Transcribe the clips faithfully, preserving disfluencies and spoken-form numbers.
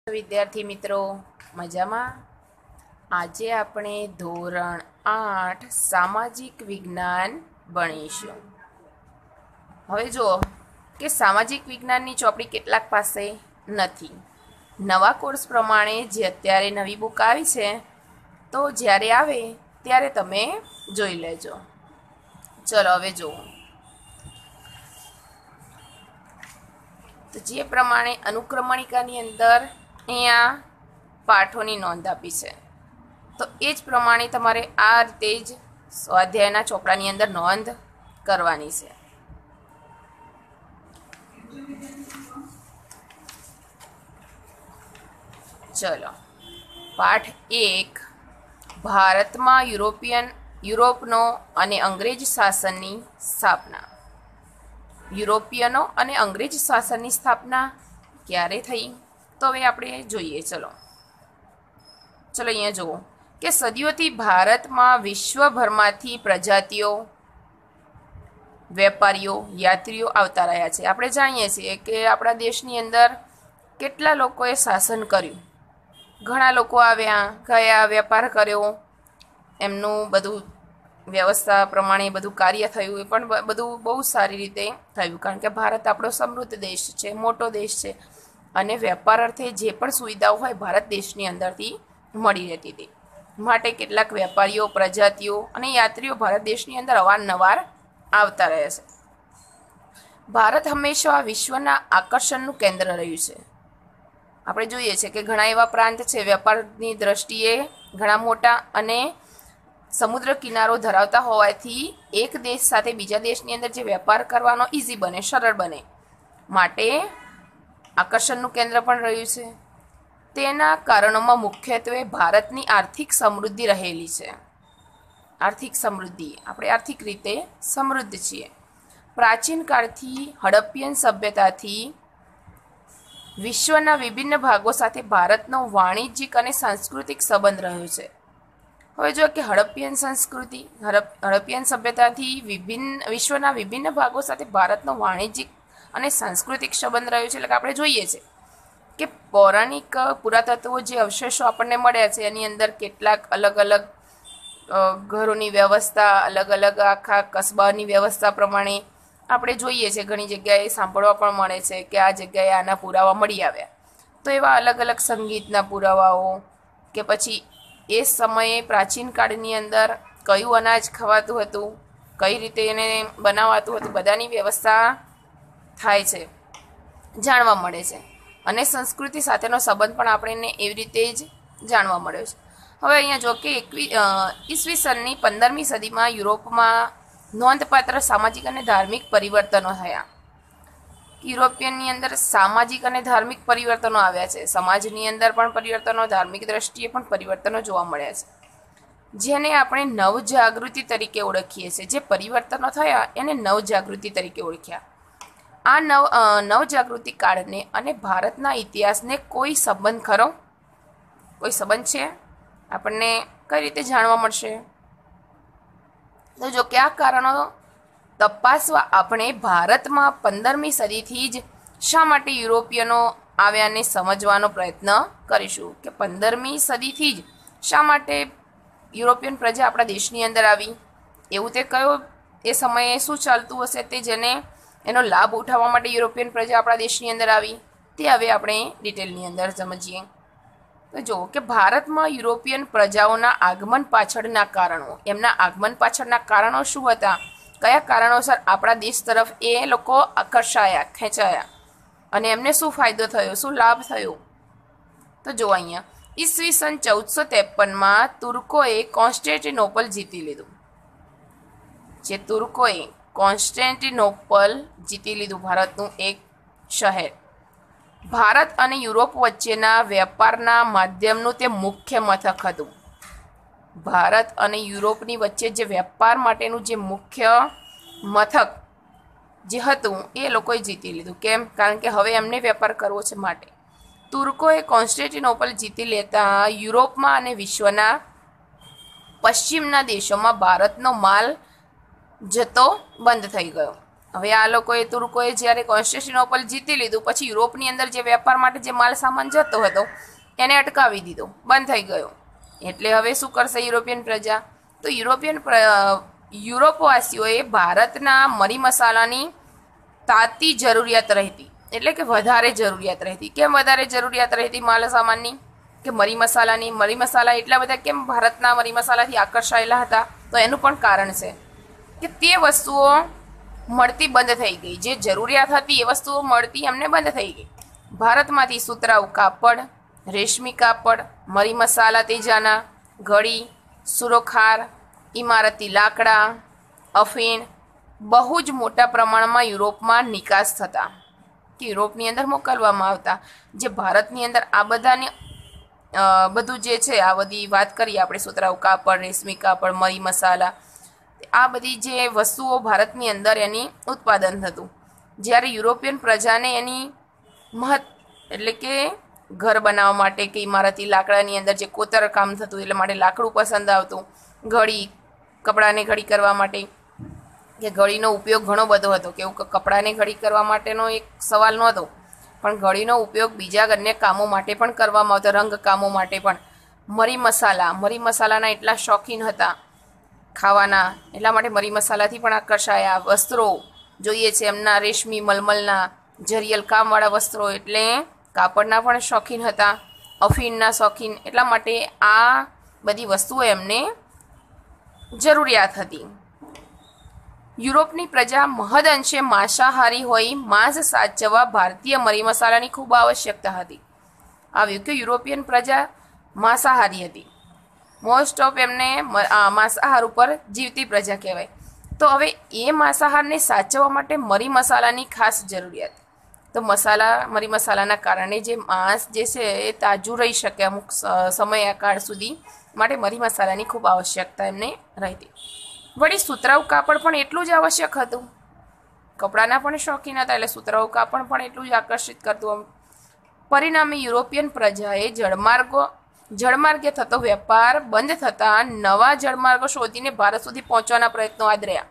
વિદ્યાર્થી મિત્રો મજામાં? આજે આપણે ધોરણ આઠ સામાજિક વિજ્ઞાન ભણીશું. હવે જુઓ કે સામાજિક વિજ્ઞાનની ચોપડી કેટલાક પાસે નથી. નવા કોર્સ પ્રમાણે જે અત્યારે નવી બુક આવી છે, તો જ્યારે આવે ત્યારે તમે જોઈ લેજો. ચલો હવે જુઓ. તો જે પ્રમાણે અનુક્રમણિકાની અંદર અહીંયા પાઠોની નોંધ આપી છે, તો એ જ પ્રમાણે તમારે આ રીતે જ સ્વાધ્યાયના ચોપડાની અંદર નોંધ કરવાની છે. ચલો, પાઠ એક, ભારતમાં યુરોપિયન યુરોપનો અને અંગ્રેજ શાસનની સ્થાપના. યુરોપિયનો અને અંગ્રેજ શાસનની સ્થાપના ક્યારે થઈ? તો હવે આપણે જોઈએ. ચલો ચલો અહીંયા જુઓ કે સદીઓથી ભારતમાં વિશ્વભરમાંથી પ્રજાતિઓ, વેપારીઓ, યાત્રીઓ આવતા રહ્યા છે. આપણે જાણીએ છીએ કે આપણા દેશની અંદર કેટલા લોકોએ શાસન કર્યું. ઘણા લોકો આવ્યા ગયા, વેપાર કર્યો, એમનું બધું વ્યવસ્થા પ્રમાણે બધું કાર્ય થયું. એ પણ બધું બહુ સારી રીતે થયું, કારણ કે ભારત આપણો સમૃદ્ધ દેશ છે, મોટો દેશ છે, અને વેપાર અર્થે જે પણ સુવિધાઓ હોય ભારત દેશની અંદરથી મળી રહેતી હતી. માટે કેટલાક વેપારીઓ, પ્રજાતિઓ અને યાત્રીઓ ભારત દેશની અંદર અવારનવાર આવતા રહે છે. ભારત હંમેશા વિશ્વના આકર્ષણનું કેન્દ્ર રહ્યું છે. આપણે જોઈએ છીએ કે ઘણા એવા પ્રાંત છે વેપારની દ્રષ્ટિએ ઘણા મોટા અને સમુદ્ર કિનારો ધરાવતા હોવાથી એક દેશ સાથે બીજા દેશની અંદર જે વેપાર કરવાનો ઇઝી બને, સરળ બને, માટે આકર્ષણનું કેન્દ્ર પણ રહ્યું છે. તેના કારણોમાં મુખ્યત્વે ભારતની આર્થિક સમૃદ્ધિ રહેલી છે. આર્થિક સમૃદ્ધિ, આપણે આર્થિક રીતે સમૃદ્ધ છીએ. પ્રાચીન કાળથી હડપ્પિયન સભ્યતાથી વિશ્વના વિભિન્ન ભાગો સાથે ભારતનો વાણિજ્યિક અને સાંસ્કૃતિક સંબંધ રહ્યો છે. હવે જો કે હડપ્પિયન સંસ્કૃતિ, હડપ્પિયન સભ્યતાથી વિભિન્ન વિશ્વના વિભિન્ન ભાગો સાથે ભારતનો વાણિજ્યિક અને સાંસ્કૃતિક સંબંધ રહ્યો છે. એટલે કે આપણે જોઈએ છે કે પૌરાણિક પુરાતત્વો જે અવશેષો આપણને મળ્યા છે, એની અંદર કેટલાક અલગ અલગ ઘરોની વ્યવસ્થા, અલગ અલગ આખા કસ્બાની વ્યવસ્થા પ્રમાણે આપણે જોઈએ છે. ઘણી જગ્યાએ સાંભળવા પણ મળે છે કે આ જગ્યાએ આના પુરાવા મળી આવ્યા. તો એવા અલગ અલગ સંગીતના પુરાવાઓ, કે પછી એ સમયે પ્રાચીન કાળની અંદર કયું અનાજ ખવાતું હતું, કઈ રીતે એને બનાવાતું હતું, બધાની વ્યવસ્થા થાય છે, જાણવા મળે છે. અને સંસ્કૃતિ સાથેનો સંબંધ પણ આપણને એવી રીતે જ જાણવા મળ્યો છે. હવે અહીંયા જો કે એકવી ઈસવીસનની પંદરમી સદીમાં યુરોપમાં નોંધપાત્ર સામાજિક અને ધાર્મિક પરિવર્તનો થયા. યુરોપિયનની અંદર સામાજિક અને ધાર્મિક પરિવર્તનો આવ્યા છે. સમાજની અંદર પણ પરિવર્તનો, ધાર્મિક દ્રષ્ટિએ પણ પરિવર્તનો જોવા મળ્યા છે, જેને આપણે નવજાગૃતિ તરીકે ઓળખીએ છીએ. જે પરિવર્તનો થયા એને નવજાગૃતિ તરીકે ઓળખ્યા. આ નવ નવજાગૃતિ કાળને અને ભારતના ઇતિહાસને કોઈ સંબંધ ખરો? કોઈ સંબંધ છે? આપણને કઈ રીતે જાણવા મળશે? તો જો કે આ કારણો તપાસવા આપણે ભારતમાં પંદરમી સદીથી જ શા માટે યુરોપિયનો આવ્યાને સમજવાનો પ્રયત્ન કરીશું. કે પંદરમી સદીથી જ શા માટે યુરોપિયન પ્રજા આપણા દેશની અંદર આવી? એવું તે કયો એ સમયે શું ચાલતું હશે તે જેને એનો લાભ ઉઠાવવા માટે યુરોપિયન પ્રજા આપણા દેશની અંદર આવી? તે હવે આપણે ડિટેલની અંદર સમજીએ. તો જુઓ કે ભારતમાં યુરોપિયન પ્રજાઓના આગમન પાછળના કારણો, એમના આગમન પાછળના કારણો શું હતા? કયા કારણોસર આપણા દેશ તરફ એ લોકો આકર્ષાયા, ખેંચાયા, અને એમને શું ફાયદો થયો, શું લાભ થયો? તો જો અહીંયા ઈસવીસન ચૌદસો ત્રેપનમાં તુર્કોએ કોન્સ્ટેન્ટિનોપલ જીતી લીધું. જે તુર્કોએ કોન્સ્ટેન્ટિનોપલ જીતી લીધું, ભારતનું એક શહેર. ભારત અને યુરોપ વચ્ચેના વેપારના માધ્યમનું તે મુખ્ય મથક હતું. ભારત અને યુરોપની વચ્ચે જે વેપાર માટેનું જે મુખ્ય મથક જે હતું એ લોકોએ જીતી લીધું. કેમ? કારણ કે હવે એમને વેપાર કરવો છે, માટે તુર્કોએ કોન્સ્ટેન્ટિનોપલ જીતી લેતા યુરોપમાં અને વિશ્વના પશ્ચિમના દેશોમાં ભારતનો માલ જતો બંધ થઈ ગયો. હવે આ લોકોએ તુર્કોએ જ્યારે કોન્સ્ટેન્ટિનોપલ જીતી લીધું પછી યુરોપની અંદર જે વેપાર માટે જે માલ સામાન જતો હતો એને અટકાવી દીધો, બંધ થઈ ગયો. એટલે હવે શું કરશે યુરોપિયન પ્રજા? તો યુરોપિયન યુરોપવાસીઓએ ભારતના મરી મસાલાની તાતી જરૂરિયાત રહેતી, એટલે કે વધારે જરૂરિયાત રહેતી. કેમ વધારે જરૂરિયાત રહેતી માલ સામાનની કે મરી મસાલાની? મરી મસાલા એટલા બધા કેમ ભારતના મરી મસાલાથી આકર્ષાયેલા હતા? તો એનું પણ કારણ છે કે તે વસ્તુઓ મળતી બંધ થઈ ગઈ. જે જરૂરિયાત હતી એ વસ્તુઓ મળતી એમને બંધ થઈ ગઈ. ભારતમાંથી સુતરાઉ કાપડ, રેશમી કાપડ, મરી મસાલા તેજાના, ઘડી, સુરોખાર, ઇમારતી લાકડા, અફીણ બહુ જ મોટા પ્રમાણમાં યુરોપમાં નિકાસ થતા કે યુરોપની અંદર મોકલવામાં આવતા. જે ભારતની અંદર આ બધાને બધું જે છે આ બધી વાત કરીએ આપણે, સુતરાઉ કાપડ, રેશમી કાપડ, મરી મસાલા, આ બધી જે વસ્તુઓ ભારતની અંદર એની ઉત્પાદન થતું. જ્યારે યુરોપિયન પ્રજાને એની મહત્ એટલે કે ઘર બનાવવા માટે કે ઇમારતી લાકડાની અંદર જે કોતર કામ થતું એટલે માટે લાકડું પસંદ આવતું. ઘડી, કપડાને ઘડી કરવા માટે કે ઘડીનો ઉપયોગ ઘણો બધો હતો. કે કપડાને ઘડી કરવા માટેનો એક સવાલ નહોતો, પણ ઘડીનો ઉપયોગ બીજા અન્ય કામો માટે પણ કરવામાં આવતો, રંગ કામો માટે પણ. મરી મસાલા, મરી મસાલાના એટલા શોખીન હતા ખાવાના, એટલા માટે મરી મસાલાથી પણ આકર્ષાયા. વસ્ત્રો જોઈએ છે એમના રેશમી મલમલના જરિયલ કામવાળા વસ્ત્રો, એટલે કાપડના પણ શોખીન હતા. અફીણના શોખીન, એટલા માટે આ બધી વસ્તુઓ એમને જરૂરિયાત હતી. યુરોપની પ્રજા મહદઅંશે માંસાહારી હોય માંસ સાચવવા ભારતીય મરી મસાલાની ખૂબ આવશ્યકતા હતી. આવ્યું કે યુરોપિયન પ્રજા માંસાહારી હતી. મોસ્ટ ઓફ એમને માંસાહાર ઉપર જીવતી પ્રજા કહેવાય. તો હવે એ માંસાહારને સાચવવા માટે મરી મસાલાની ખાસ જરૂરિયાત. તો મસાલા મરી મસાલાના કારણે જે માંસ જે છે એ તાજું રહી શકે અમુક સમયકાળ સુધી, માટે મરી મસાલાની ખૂબ આવશ્યકતા એમને રહેતી. વળી સુતરાઉ કાપડ પણ એટલું જ આવશ્યક હતું. કપડાના પણ શોખીન હતા એટલે સુતરાઉ કાપડ પણ એટલું જ આકર્ષિત કરતું. પરિણામે યુરોપિયન પ્રજાએ જળમાર્ગો જળમાર્ગે થતો વેપાર બંધ થતાં નવા જળમાર્ગો શોધીને ભારત સુધી પહોંચવાના પ્રયત્નો આદર્યા.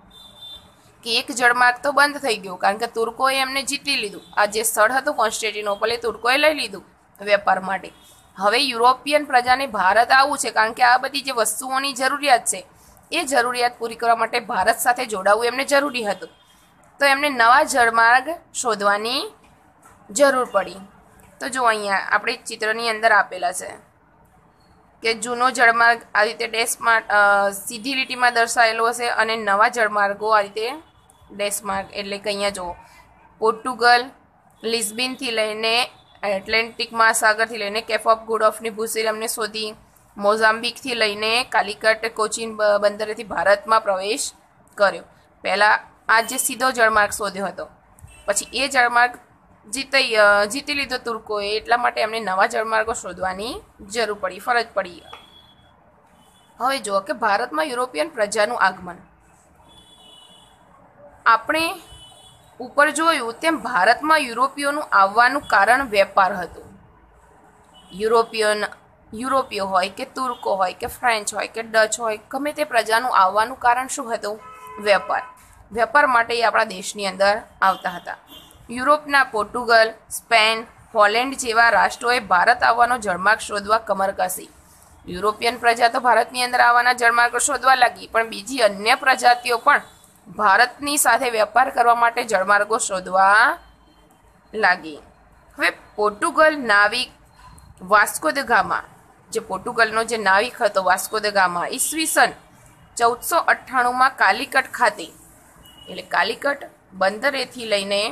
કે એક જળમાર્ગ તો બંધ થઈ ગયો કારણ કે તુર્કોએ એમને જીતી લીધું. આ જે સ્થળ હતું કોન્સ્ટેન્ટિનોપલ એ તુર્કોએ લઈ લીધું વેપાર માટે. હવે યુરોપિયન પ્રજાને ભારત આવવું છે કારણ કે આ બધી જે વસ્તુઓની જરૂરિયાત છે એ જરૂરિયાત પૂરી કરવા માટે ભારત સાથે જોડાવવું એમને જરૂરી હતું. તો એમને નવા જળમાર્ગ શોધવાની જરૂર પડી. તો જો અહીંયા આપણે ચિત્રની અંદર આપેલા છે કે જૂનો જળમાર્ગ આ રીતે ડેશમાં સીધી લીટીમાં દર્શાવેલો હશે અને નવા જળમાર્ગો આ રીતે ડેશમાર્ગ, એટલે કે અહીંયા જો પોર્ટુગલ, લિસ્બનથી લઈને એટલાન્ટિક મહાસાગરથી લઈને કેપ ઓફ ગુડ હોપની ભૂશિલ અમને શોધી. મોઝામ્બિકથી લઈને કાલિકટ કોચીન બંદરેથી ભારતમાં પ્રવેશ કર્યો. પહેલાં આ જે સીધો જળમાર્ગ શોધ્યો હતો, પછી એ જળમાર્ગ જીતી જીતી લીધો તુર્કોએ, એટલા માટે એમને નવા જળમાર્ગો શોધવાની જરૂર પડી, ફરજ પડી. હવે જુઓ કે ભારતમાં યુરોપિયન પ્રજાનું આગમન. આપણે ઉપર જોયું તેમ ભારતમાં યુરોપીયોનું આવવાનું કારણ વેપાર હતું. યુરોપિયન યુરોપીય હોય કે તુર્કો હોય કે ફ્રેન્ચ હોય કે ડચ હોય, ગમે તે પ્રજાનું આવવાનું કારણ શું હતું? વેપાર. વેપાર માટે એ આપણા દેશની અંદર આવતા હતા. યુરોપના પોર્ટુગલ, સ્પેન, હોલેન્ડ જેવા રાષ્ટ્રોએ ભારત આવવાનો જળમાર્ગ શોધવા કમર કસી. યુરોપિયન પ્રજા તો ભારતની અંદર આવવાના જળમાર્ગો શોધવા લાગી, પણ બીજી અન્ય પ્રજાતિઓ પણ ભારતની સાથે વેપાર કરવા માટે જળમાર્ગો શોધવા લાગી. હવે પોર્ટુગલ નાવિક વાસ્કો દ ગામા, જે પોર્ટુગલનો જે નાવિક હતો વાસ્કો દ ગામા, ઈસવીસન ચૌદસો અઠ્ઠાણુંમાં કાલિકટ ખાતે, એટલે કાલિકટ બંદરેથી લઈને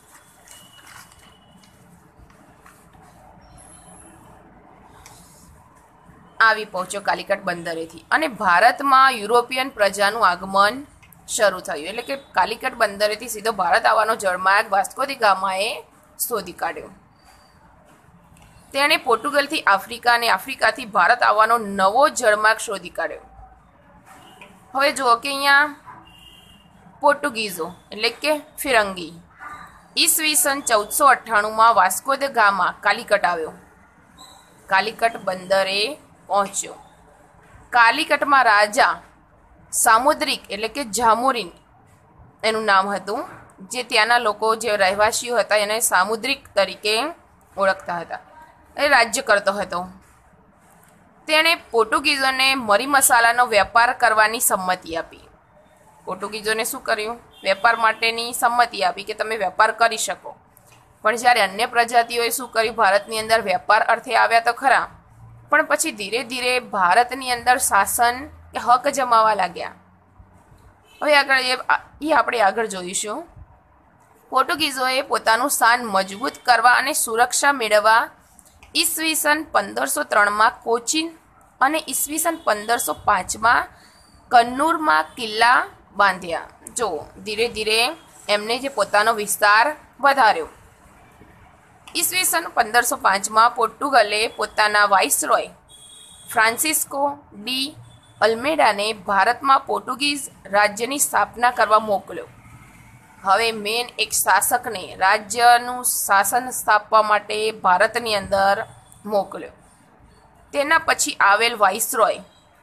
આવી પહોંચ્યો કાલિકટ બંદરેથી, અને ભારતમાં યુરોપિયન પ્રજાનું આગમન શરૂ થયું. એટલે કે કાલિકટ બંદરેથી સીધો ભારત આવવાનો જળમાર્ગ વાસ્કો દ ગામાએ શોધી કાઢ્યો. તેણે પોર્ટુગલથી આફ્રિકા અને આફ્રિકાથી ભારત આવવાનો નવો જળમાર્ગ શોધી કાઢ્યો. હવે જુઓ કે અહીંયા પોર્ટુગીઝો એટલે કે ફિરંગી ઈસવીસન ચૌદસો અઠ્ઠાણુંમાં વાસ્કો દ ગામા કાલિકટ આવ્યો. કાલિકટ બંદરે પહોંચ્યો. કાલિકટમાં રાજા સામુદ્રિક એટલે કે જામોરીન એનું નામ હતું, જે ત્યાંના લોકો જે રહેવાસીઓ હતા એને સામુદ્રિક તરીકે ઓળખતા હતા. એ રાજ્ય કરતો હતો. તેણે પોર્ટુગીઝોને મરી મસાલાનો વેપાર કરવાની સંમતિ આપી. પોર્ટુગીઝોને શું કર્યું? વેપાર માટેની સંમતિ આપી કે તમે વેપાર કરી શકો. પણ જ્યારે અન્ય પ્રજાતિઓએ શું કર્યું? ભારતની અંદર વેપાર અર્થે આવ્યા તો ખરા, પણ પછી ધીરે ધીરે ભારતની અંદર શાસન કે હક જમાવા લાગ્યા. હવે આગળ એ એ આપણે આગળ જોઈશું. પોર્ટુગીઝોએ પોતાનું સ્થાન મજબૂત કરવા અને સુરક્ષા મેળવવા ઈસવીસન પંદરસો ત્રણમાં કોચીન અને ઈસવીસન પંદરસો પાંચમાં કન્નૂરમાં કિલ્લા બાંધ્યા. જો ધીરે ધીરે એમને જે પોતાનો વિસ્તાર વધાર્યો. ઈસવીસન પંદરસો પાંચમાં પોર્ટુગલે પોતાના વાઇસરોય ફ્રાન્સિસ્કો ડી અલ્મેડાને ભારતમાં પોર્ટુગીઝ રાજ્યની સ્થાપના કરવા મોકલ્યો. હવે મેન એક શાસકને રાજ્યનું શાસન સ્થાપવા માટે ભારતની અંદર મોકલ્યો. તેના પછી આવેલ viceroy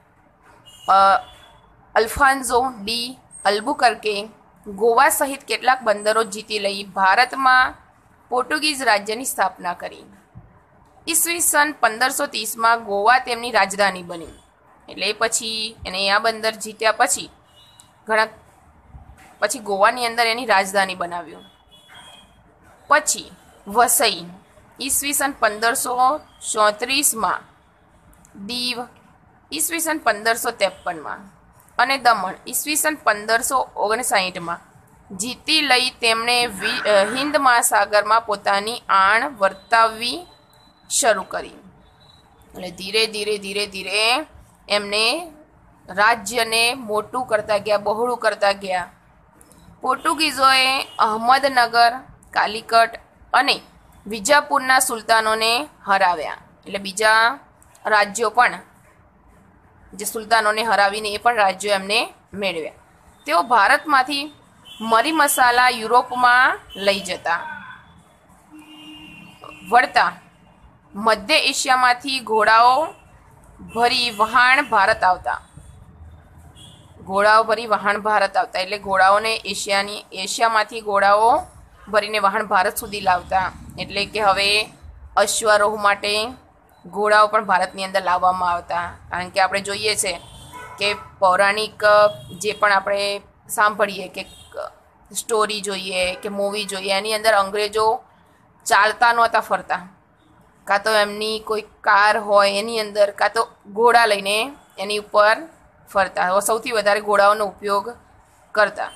Alfonso de Albuquerque Goa સહિત કેટલાક બંદરો જીતી લઈ ભારતમાં પોર્ટુગીઝ રાજ્યની સ્થાપના કરી. ઈસવીસન પંદરસો ત્રીસમાં ગોવા તેમની રાજધાની બની. એટલે પછી એને આ બંદર જીત્યા પછી ઘણા પછી ગોવાની અંદર એની રાજધાની બનાવ્યું. પછી વસઈ ઈસવીસન પંદરસો ચોત્રીસમાં, દીવ ઈસવીસન પંદરસો ત્રેપનમાં અને દમણ ઈસવીસન પંદરસો ઓગણસાઠમાં જીતી લઈ તેમણે હિન્દ મહાસાગરમાં પોતાની આણ વર્તાવવી શરૂ કરી. એટલે ધીરે ધીરે ધીરે ધીરે એમને રાજ્યને મોટું કરતા ગયા, બહોળું કરતા ગયા. પોર્ટુગીઝોએ અહમદનગર, કાલિકટ અને વિજાપુરના સુલતાનોને હરાવ્યા. એટલે બીજા રાજ્યો પણ જે સુલતાનોને હરાવીને એ પણ રાજ્યો એમને મેળવ્યા. તેઓ ભારતમાંથી મરી મસાલા યુરોપમાં લઈ જતા. વળતા મધ્ય એશિયામાંથી ઘોડાઓ ભરી વહાણ ભારત આવતા. ઘોડાઓ ભરી વહાણ ભારત આવતા એટલે ઘોડાઓને એશિયાની એશિયામાંથી ઘોડાઓ ભરીને વહાણ ભારત સુધી લાવતા. એટલે કે હવે અશ્વારોહ માટે ઘોડાઓ પણ ભારતની અંદર લાવવામાં આવતા. કારણ કે આપણે જોઈએ છે કે પૌરાણિક જે પણ આપણે સાંભળીએ કે સ્ટોરી જોઈએ કે મૂવી જોઈએ, એની અંદર અંગ્રેજો ચાલતા નહોતા ફરતા, કાં તો એમની કોઈ કાર હોય એની અંદર, કાં તો ઘોડા લઈને એની ઉપર ફરતા. સૌથી વધારે ઘોડાઓનો ઉપયોગ કરતા.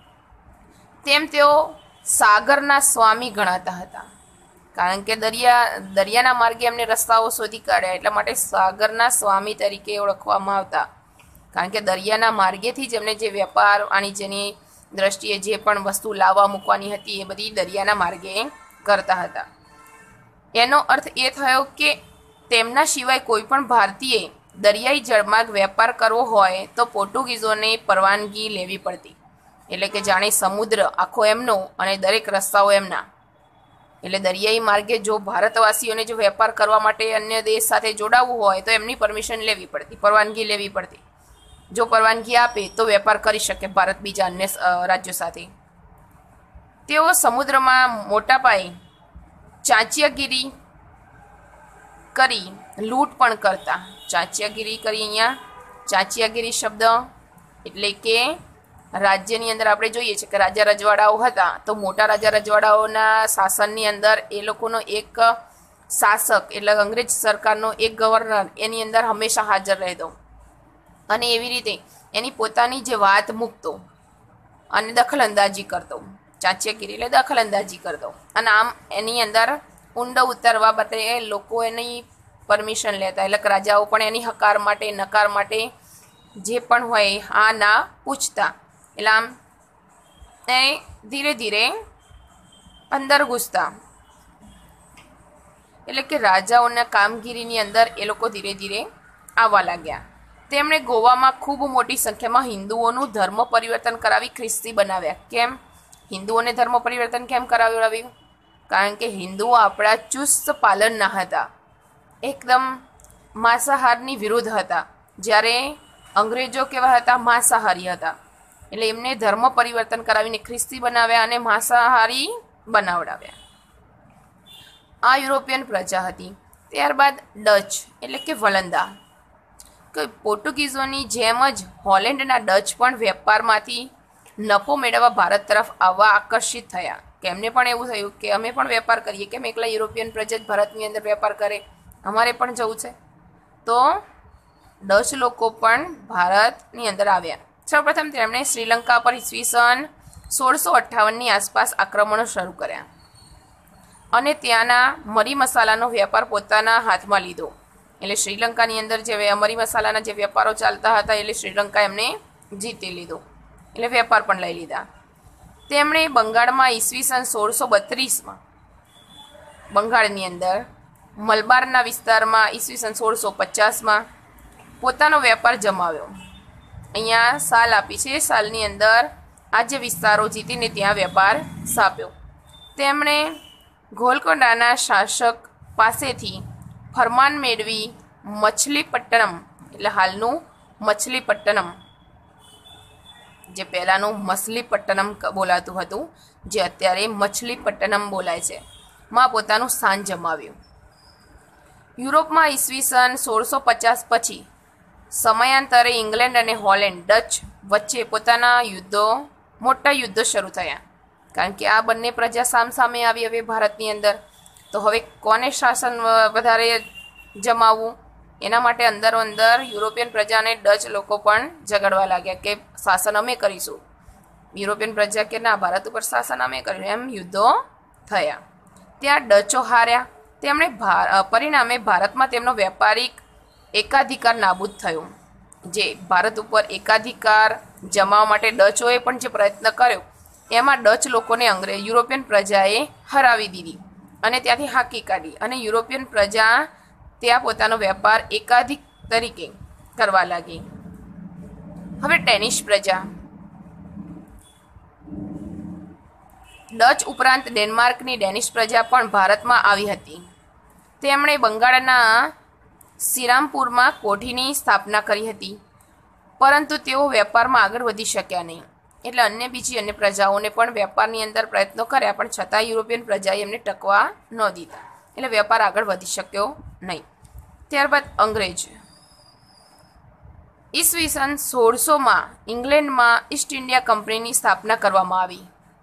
તેમ તેઓ સાગરના સ્વામી ગણાતા હતા. કારણ કે દરિયા દરિયાના માર્ગે એમને રસ્તાઓ શોધી કાઢ્યા, એટલા માટે સાગરના સ્વામી તરીકે ઓળખવામાં આવતા. કારણ કે દરિયાના માર્ગેથી જ એમને જે વેપાર વાણિજ્યની દ્રષ્ટિએ જે પણ વસ્તુ લાવવા મૂકવાની હતી એ બધી દરિયાના માર્ગે કરતા હતા. એનો અર્થ એ થયો કે તેમના સિવાય કોઈ પણ ભારતીય દરિયાઈ જળમાર્ગ વેપાર કરવો હોય તો પોર્ટુગીઝોને પરવાનગી લેવી પડતી. એટલે કે જાણે સમુદ્ર આખો એમનો અને દરેક રસ્તાઓ એમના. એટલે દરિયાઈ માર્ગે જો ભારતવાસીઓને જો વેપાર કરવા માટે અન્ય દેશ સાથે જોડાવવું હોય તો એમની પરમિશન લેવી પડતી, પરવાનગી લેવી પડતી. જો પરવાનગી આપે તો વેપાર કરી શકે ભારત બીજા અન્ય રાજ્યો સાથે. તેઓ સમુદ્રમાં મોટા પાયે ચાંચિયાગીરી કરી લૂંટ પણ કરતા. ચાંચિયાગીરી કરી, અહીંયા ચાંચિયાગીરી શબ્દ એટલે કે રાજ્યની અંદર આપણે જોઈએ છે કે રાજા રજવાડાઓ હતા, તો મોટા રાજા રજવાડાઓના શાસનની અંદર એ લોકોનો એક શાસક એટલે અંગ્રેજ સરકારનો એક ગવર્નર એની અંદર હંમેશા હાજર રહેતો અને એવી રીતે એની પોતાની જે વાત મૂકતો અને દખલઅંદાજી કરતો. ચાંચિયાગીરી એટલે દખલઅંદાજી કરતો. અને આમ એની અંદર ઊંડો ઉતરવા માટે લોકો એની પરમિશન લેતા. એટલે રાજાઓ પણ એની હકાર માટે નકાર માટે જે પણ હોય હા ના પૂછતા. એટલે આમ એ ધીરે ધીરે અંદર ઘૂસતા. એટલે કે રાજાઓના કામગીરીની અંદર એ લોકો ધીરે ધીરે આવવા લાગ્યા. તેમણે ગોવામાં ખૂબ મોટી સંખ્યામાં હિન્દુઓનું ધર્મ પરિવર્તન કરાવી ખ્રિસ્તી બનાવ્યા. કેમ હિન્દુઓને ધર્મ પરિવર્તન કેમ કરાવ્યું? કારણ કે હિન્દુઓ આપણા ચુસ્ત પાલનના હતા, એકદમ માંસાહારની વિરુદ્ધ હતા. જ્યારે અંગ્રેજો કેવા હતા? માંસાહારી હતા. એટલે એમને ધર્મ પરિવર્તન કરાવીને ખ્રિસ્તી બનાવ્યા અને માંસાહારી બનાવડાવ્યા. આ યુરોપિયન પ્રજા હતી. ત્યારબાદ ડચ એટલે કે વલંદા, કે પોર્ટુગીઝોની જેમ જ હોલેન્ડના ડચ પણ વેપારમાંથી નફો મેળવવા ભારત તરફ આવવા આકર્ષિત થયા. કે એમને પણ એવું થયું કે અમે પણ વેપાર કરીએ, કેમ એકલા યુરોપિયન પ્રજા જ ભારતની અંદર વેપાર કરે, અમારે પણ જવું છે. તો ડચ લોકો પણ ભારતની અંદર આવ્યા. સૌપ્રથમ તેમણે શ્રીલંકા પર ઈસવીસન સોળસો અઠ્ઠાવનની આસપાસ આક્રમણો શરૂ કર્યા અને ત્યાંના મરી મસાલાનો વેપાર પોતાના હાથમાં લીધો. એટલે શ્રીલંકાની અંદર જે મરી મસાલાના જે વેપારો ચાલતા હતા એટલે શ્રીલંકા એમને જીતી લીધો, એટલે વેપાર પણ લઈ લીધા. તેમણે બંગાળમાં ઈસવીસન સોળસો બત્રીસમાં બંગાળની અંદર મલબારના વિસ્તારમાં ઈસવીસન સોળસો પચાસમાં પોતાનો વેપાર જમાવ્યો. અહીંયા સાલ આપી છે, સાલની અંદર આ જે વિસ્તારો જીતીને ત્યાં વેપાર સ્થાપ્યો. તેમણે ગોલકોંડાના શાસક પાસેથી ફરમાન મેળવી મછલીપટ્ટનમ એટલે હાલનું મછલીપટ્ટનમ, જે પહેલાંનું મછલીપટ્ટનમ બોલાતું હતું, જે અત્યારે મછલીપટ્ટનમ બોલાય છે, માં પોતાનું સ્થાન જમાવ્યું. યુરોપમાં ઈસવીસન સોળસો પચાસ પછી સમયાંતરે ઇંગ્લેન્ડ અને હોલેન્ડ ડચ વચ્ચે પોતાના યુદ્ધો મોટા યુદ્ધો શરૂ થયા. કારણ કે આ બંને પ્રજા સામસામે આવી હવે ભારતની અંદર, તો હવે કોને શાસન વધારે જમાવવું, એના માટે અંદરો અંદર યુરોપિયન પ્રજાને ડચ લોકો પણ ઝઘડવા લાગ્યા કે શાસન અમે કરીશું. યુરોપિયન પ્રજા કે ના, ભારત ઉપર શાસન અમે કર્યું, એમ યુદ્ધો થયા. ત્યાં ડચો હાર્યા. તેમણે પરિણામે ભારતમાં તેમનો વેપારિક એકાધિકાર નાબૂદ થયો. જે ભારત ઉપર એકાધિકાર જમાવવા માટે ડચોએ પણ જે પ્રયત્ન કર્યો એમાં ડચ લોકોને અંગ્રેજ યુરોપિયન પ્રજાએ હરાવી દીધી અને ત્યાંથી હાંકી કાઢી અને યુરોપિયન પ્રજા ત્યાં પોતાનો વેપાર એકાધિક તરીકે કરવા લાગી. હવે ડેનિશ પ્રજા, ડચ ઉપરાંત ડેનમાર્કની ડેનિશ પ્રજા પણ ભારતમાં આવી હતી. તેમણે બંગાળના શ્રીરામપુરમાં કોઠીની સ્થાપના કરી હતી, પરંતુ તેઓ વેપારમાં આગળ વધી શક્યા નહીં. એટલે અન્ય બીજી અન્ય પ્રજાઓને પણ વેપારની અંદર પ્રયત્નો કર્યા, પણ છતાં યુરોપિયન પ્રજાએ એમને ટકવા ન દીધા, એટલે વેપાર આગળ વધી શક્યો નહીં. ત્યારબાદ અંગ્રેજ. ઈસવીસન સોળસોમાં ઇંગ્લેન્ડમાં ઈસ્ટ ઇન્ડિયા કંપનીની સ્થાપના કરવામાં આવી.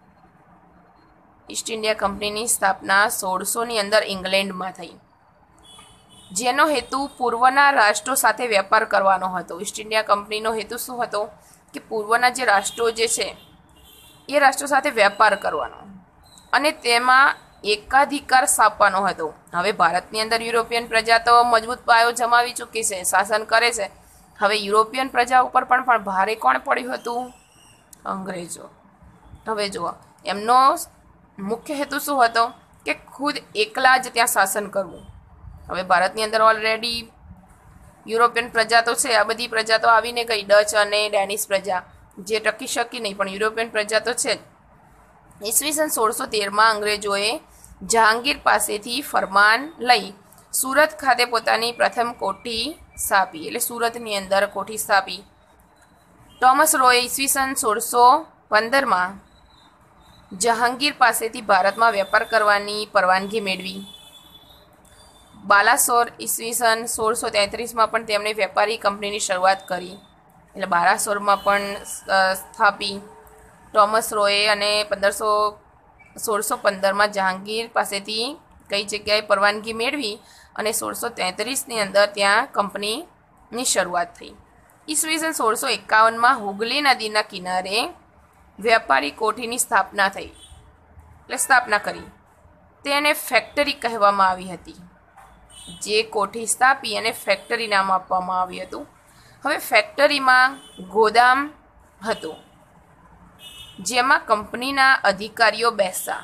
ઈસ્ટ ઇન્ડિયા કંપનીની સ્થાપના સોળસોની અંદર ઇંગ્લેન્ડમાં થઈ, જેનો હેતુ પૂર્વના રાષ્ટ્રો સાથે વેપાર કરવાનો હતો. ઈસ્ટ ઇન્ડિયા કંપનીનો હેતુ શું હતો કે પૂર્વના જે રાષ્ટ્રો જે છે એ રાષ્ટ્રો સાથે વેપાર કરવાનો અને તેમાં એકાધિકાર સ્થાપવાનો હતો. હવે ભારતની અંદર યુરોપિયન પ્રજા તો મજબૂત પાયો જમાવી ચૂકી છે, શાસન કરે છે. હવે યુરોપિયન પ્રજા ઉપર પણ પણ ભારે કોણ પડ્યું હતું? અંગ્રેજો. હવે જુઓ, એમનો મુખ્ય હેતુ શું હતો કે ખુદ એકલા જ ત્યાં શાસન કરવું. હવે ભારતની અંદર ઓલરેડી યુરોપિયન પ્રજા તો છે, આ બધી પ્રજા તો આવીને ગઈ, ડચ અને ડેનિશ પ્રજા જે ટકી શકી નહીં, પણ યુરોપિયન પ્રજા તો છે જ. ઈસવીસન સોળસો તેરમાં અંગ્રેજોએ જહાંગીર પાસેથી ફરમાન લઈ સુરત ખાતે પોતાની પ્રથમ કોઠી સ્થાપી, એટલે સુરતની અંદર કોઠી સ્થાપી. ટોમસ રોય ઈસવીસન સોળસો પંદરમાં જહાંગીર પાસેથી ભારતમાં વેપાર કરવાની પરવાનગી મેળવી. બાલાસોર ઈસવીસન સોળસો તેત્રીસમાં પણ તેમણે વેપારી કંપનીની શરૂઆત કરી, એટલે બાલાસોરમાં પણ સ્થાપી ટોમસ રોયે અને પંદરસો સોળસો પંદરમાં જહાંગીર પાસેથી કઈ જગ્યાએ પરવાનગી મેળવી અને સોળસો તેત્રીસની અંદર ત્યાં કંપનીની શરૂઆત થઈ. ઈસવીસન સોળસો એકાવનમાં હુગલી નદીના કિનારે વેપારી કોઠીની સ્થાપના થઈ, એટલે સ્થાપના કરી. તેને ફેક્ટરી કહેવામાં આવી હતી. જે કોઠી સ્થાપી અને ફેક્ટરી નામ આપવામાં આવ્યું હતું. હવે ફેક્ટરીમાં ગોદામ હતું, જેમાં કંપનીના અધિકારીઓ બેસતા.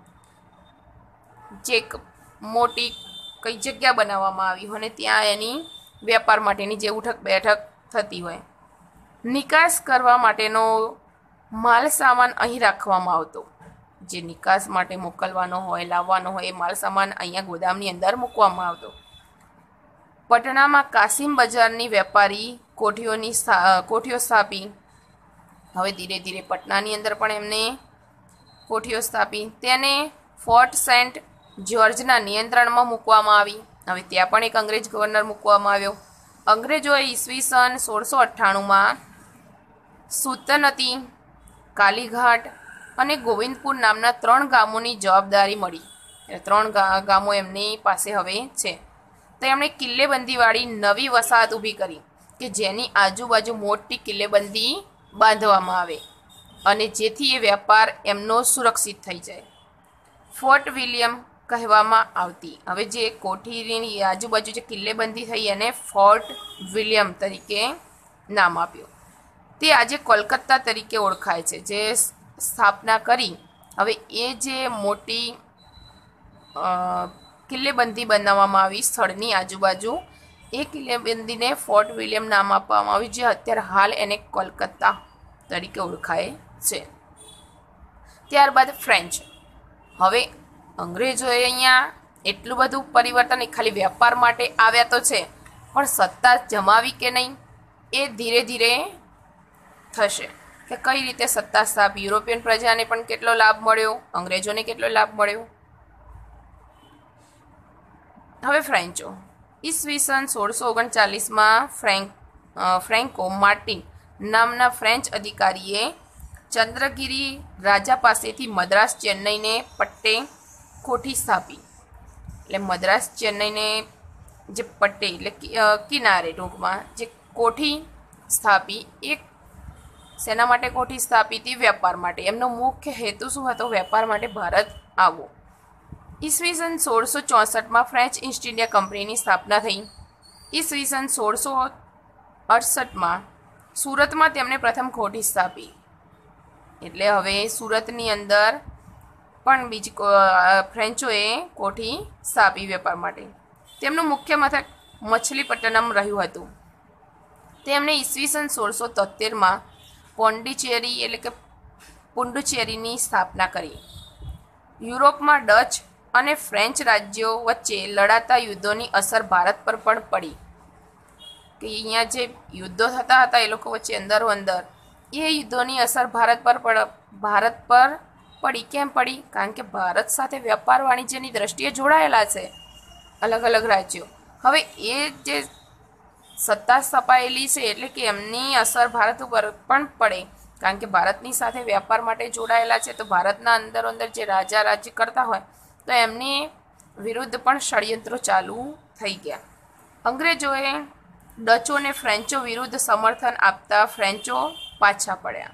જે મોટી કઈ જગ્યા બનાવવામાં આવી હોય અને ત્યાં એની વેપાર માટેની જે ઉઠક બેઠક થતી હોય. નિકાસ કરવા માટેનો માલ સામાન અહીં રાખવામાં આવતો. જે નિકાસ માટે મોકલવાનો હોય, લાવવાનો હોય, એ માલ સામાન અહીંયા ગોદામની અંદર મૂકવામાં આવતો. પટનામાં કાસિમ બજારની વેપારી કોઠીઓની કોઠીઓ સ્થાપી. હવે ધીરે ધીરે પટનાની અંદર પણ એમને કોઠીઓ સ્થાપી. તેને ફોર્ટ સેન્ટ જ્યોર્જના નિયંત્રણમાં મૂકવામાં આવી. હવે ત્યાં પણ એક અંગ્રેજ ગવર્નર મૂકવામાં આવ્યો. અંગ્રેજોએ ઈસવીસન સોળસો અઠ્ઠાણુંમાં સુતનતી, કાલીઘાટ અને ગોવિંદપુર નામના ત્રણ ગામોની જવાબદારી મળી. એટલે ત્રણ ગામો એમની પાસે હવે છે. તો એમણે કિલ્લેબંધીવાળી નવી વસાહત ઊભી કરી કે જેની આજુબાજુ મોટી કિલ્લેબંધી બાંધવામાં આવે અને જેથી એ વ્યાપાર એમનો સુરક્ષિત થઈ જાય. ફોર્ટ વિલિયમ કહેવામાં આવતી. હવે જે કોઠીની આજુબાજુ જે કિલ્લેબંધી થઈ એને ફોર્ટ વિલિયમ તરીકે નામ આપ્યું. તે આજે કોલકાતા તરીકે ઓળખાય છે. જે સ્થાપના કરી હવે એ જે મોટી કિલ્લેબંધી બનાવવામાં આવી સ્થળની આજુબાજુ, એ કિલ્લેબંધીને ફોર્ટ વિલિયમ નામ આપવામાં આવ્યું, જે અત્યારે હાલ એને કોલકાતા તરીકે ઓળખાય છે. ત્યારબાદ ફ્રેન્ચ. હવે અંગ્રેજોએ અહીંયા એટલું બધું પરિવર્તન ખાલી વેપાર માટે આવ્યા તો છે, પણ સત્તા જમાવી કે નહીં એ ધીરે ધીરે થશે કે કઈ રીતે સત્તા સ્થાપી. યુરોપિયન પ્રજાને પણ કેટલો લાભ મળ્યો, અંગ્રેજોને કેટલો લાભ મળ્યો. હવે ફ્રેન્ચો. ઈસવીસન સોળસો ઓગણચાલીસમાં ફ્રેન્ક ફ્રેન્કો માર્ટિન નામના ફ્રેન્ચ અધિકારીએ ચંદ્રગીરી રાજા પાસેથી મદ્રાસ ચેન્નઈને પટ્ટે કોઠી સ્થાપી. એટલે મદ્રાસ ચેન્નઈને જે પટ્ટે એટલે કિનારે ટૂંકમાં જે કોઠી સ્થાપી, એક શેના માટે કોઠી સ્થાપી હતી? વેપાર માટે. એમનો મુખ્ય હેતુ શું હતો? વેપાર માટે ભારત આવવો. ઈસવીસન સોળસો ચોસઠમાં ફ્રેન્ચ ઈસ્ટ ઇન્ડિયા કંપનીની સ્થાપના થઈ. ઈસવીસન સોળસો અડસઠમાં સુરતમાં તેમણે પ્રથમ કોઠી સ્થાપી. એટલે હવે સુરતની અંદર પણ બીજી ફ્રેન્ચોએ કોઠી સ્થાપી વેપાર માટે. તેમનું મુખ્ય મથક મછલીપટ્ટનમ રહ્યું હતું. તેમણે ઈસવીસન સોળસો તોતેરમાં પોંડિચેરી એટલે કે પુડુચેરીની સ્થાપના કરી. યુરોપમાં ડચ અને ફ્રેન્ચ રાજ્યો વચ્ચે લડાતા યુદ્ધોની અસર ભારત પર પણ પડી. કે અહીંયા જે યુદ્ધો થતા હતા એ લોકો વચ્ચે અંદરો અંદર, એ યુદ્ધોની અસર ભારત પર ભારત પર પડી. કેમ પડી? કારણ કે ભારત સાથે વેપાર વાણિજ્યની દ્રષ્ટિએ જોડાયેલા છે અલગ અલગ રાજ્યો. હવે એ જે સત્તા સ્થપાયેલી છે એટલે કે એમની અસર ભારત ઉપર પણ પડે, કારણ કે ભારતની સાથે વેપાર માટે જોડાયેલા છે. તો ભારતના અંદરો અંદર જે રાજા રાજ્ય કરતા હોય તો એમની વિરુદ્ધ પણ ષડયંત્રો ચાલુ થઈ ગયા. અંગ્રેજોએ ડચો અને ફ્રેન્ચો વિરુદ્ધ સમર્થન આપતા ફ્રેન્ચો પાછા પડ્યા.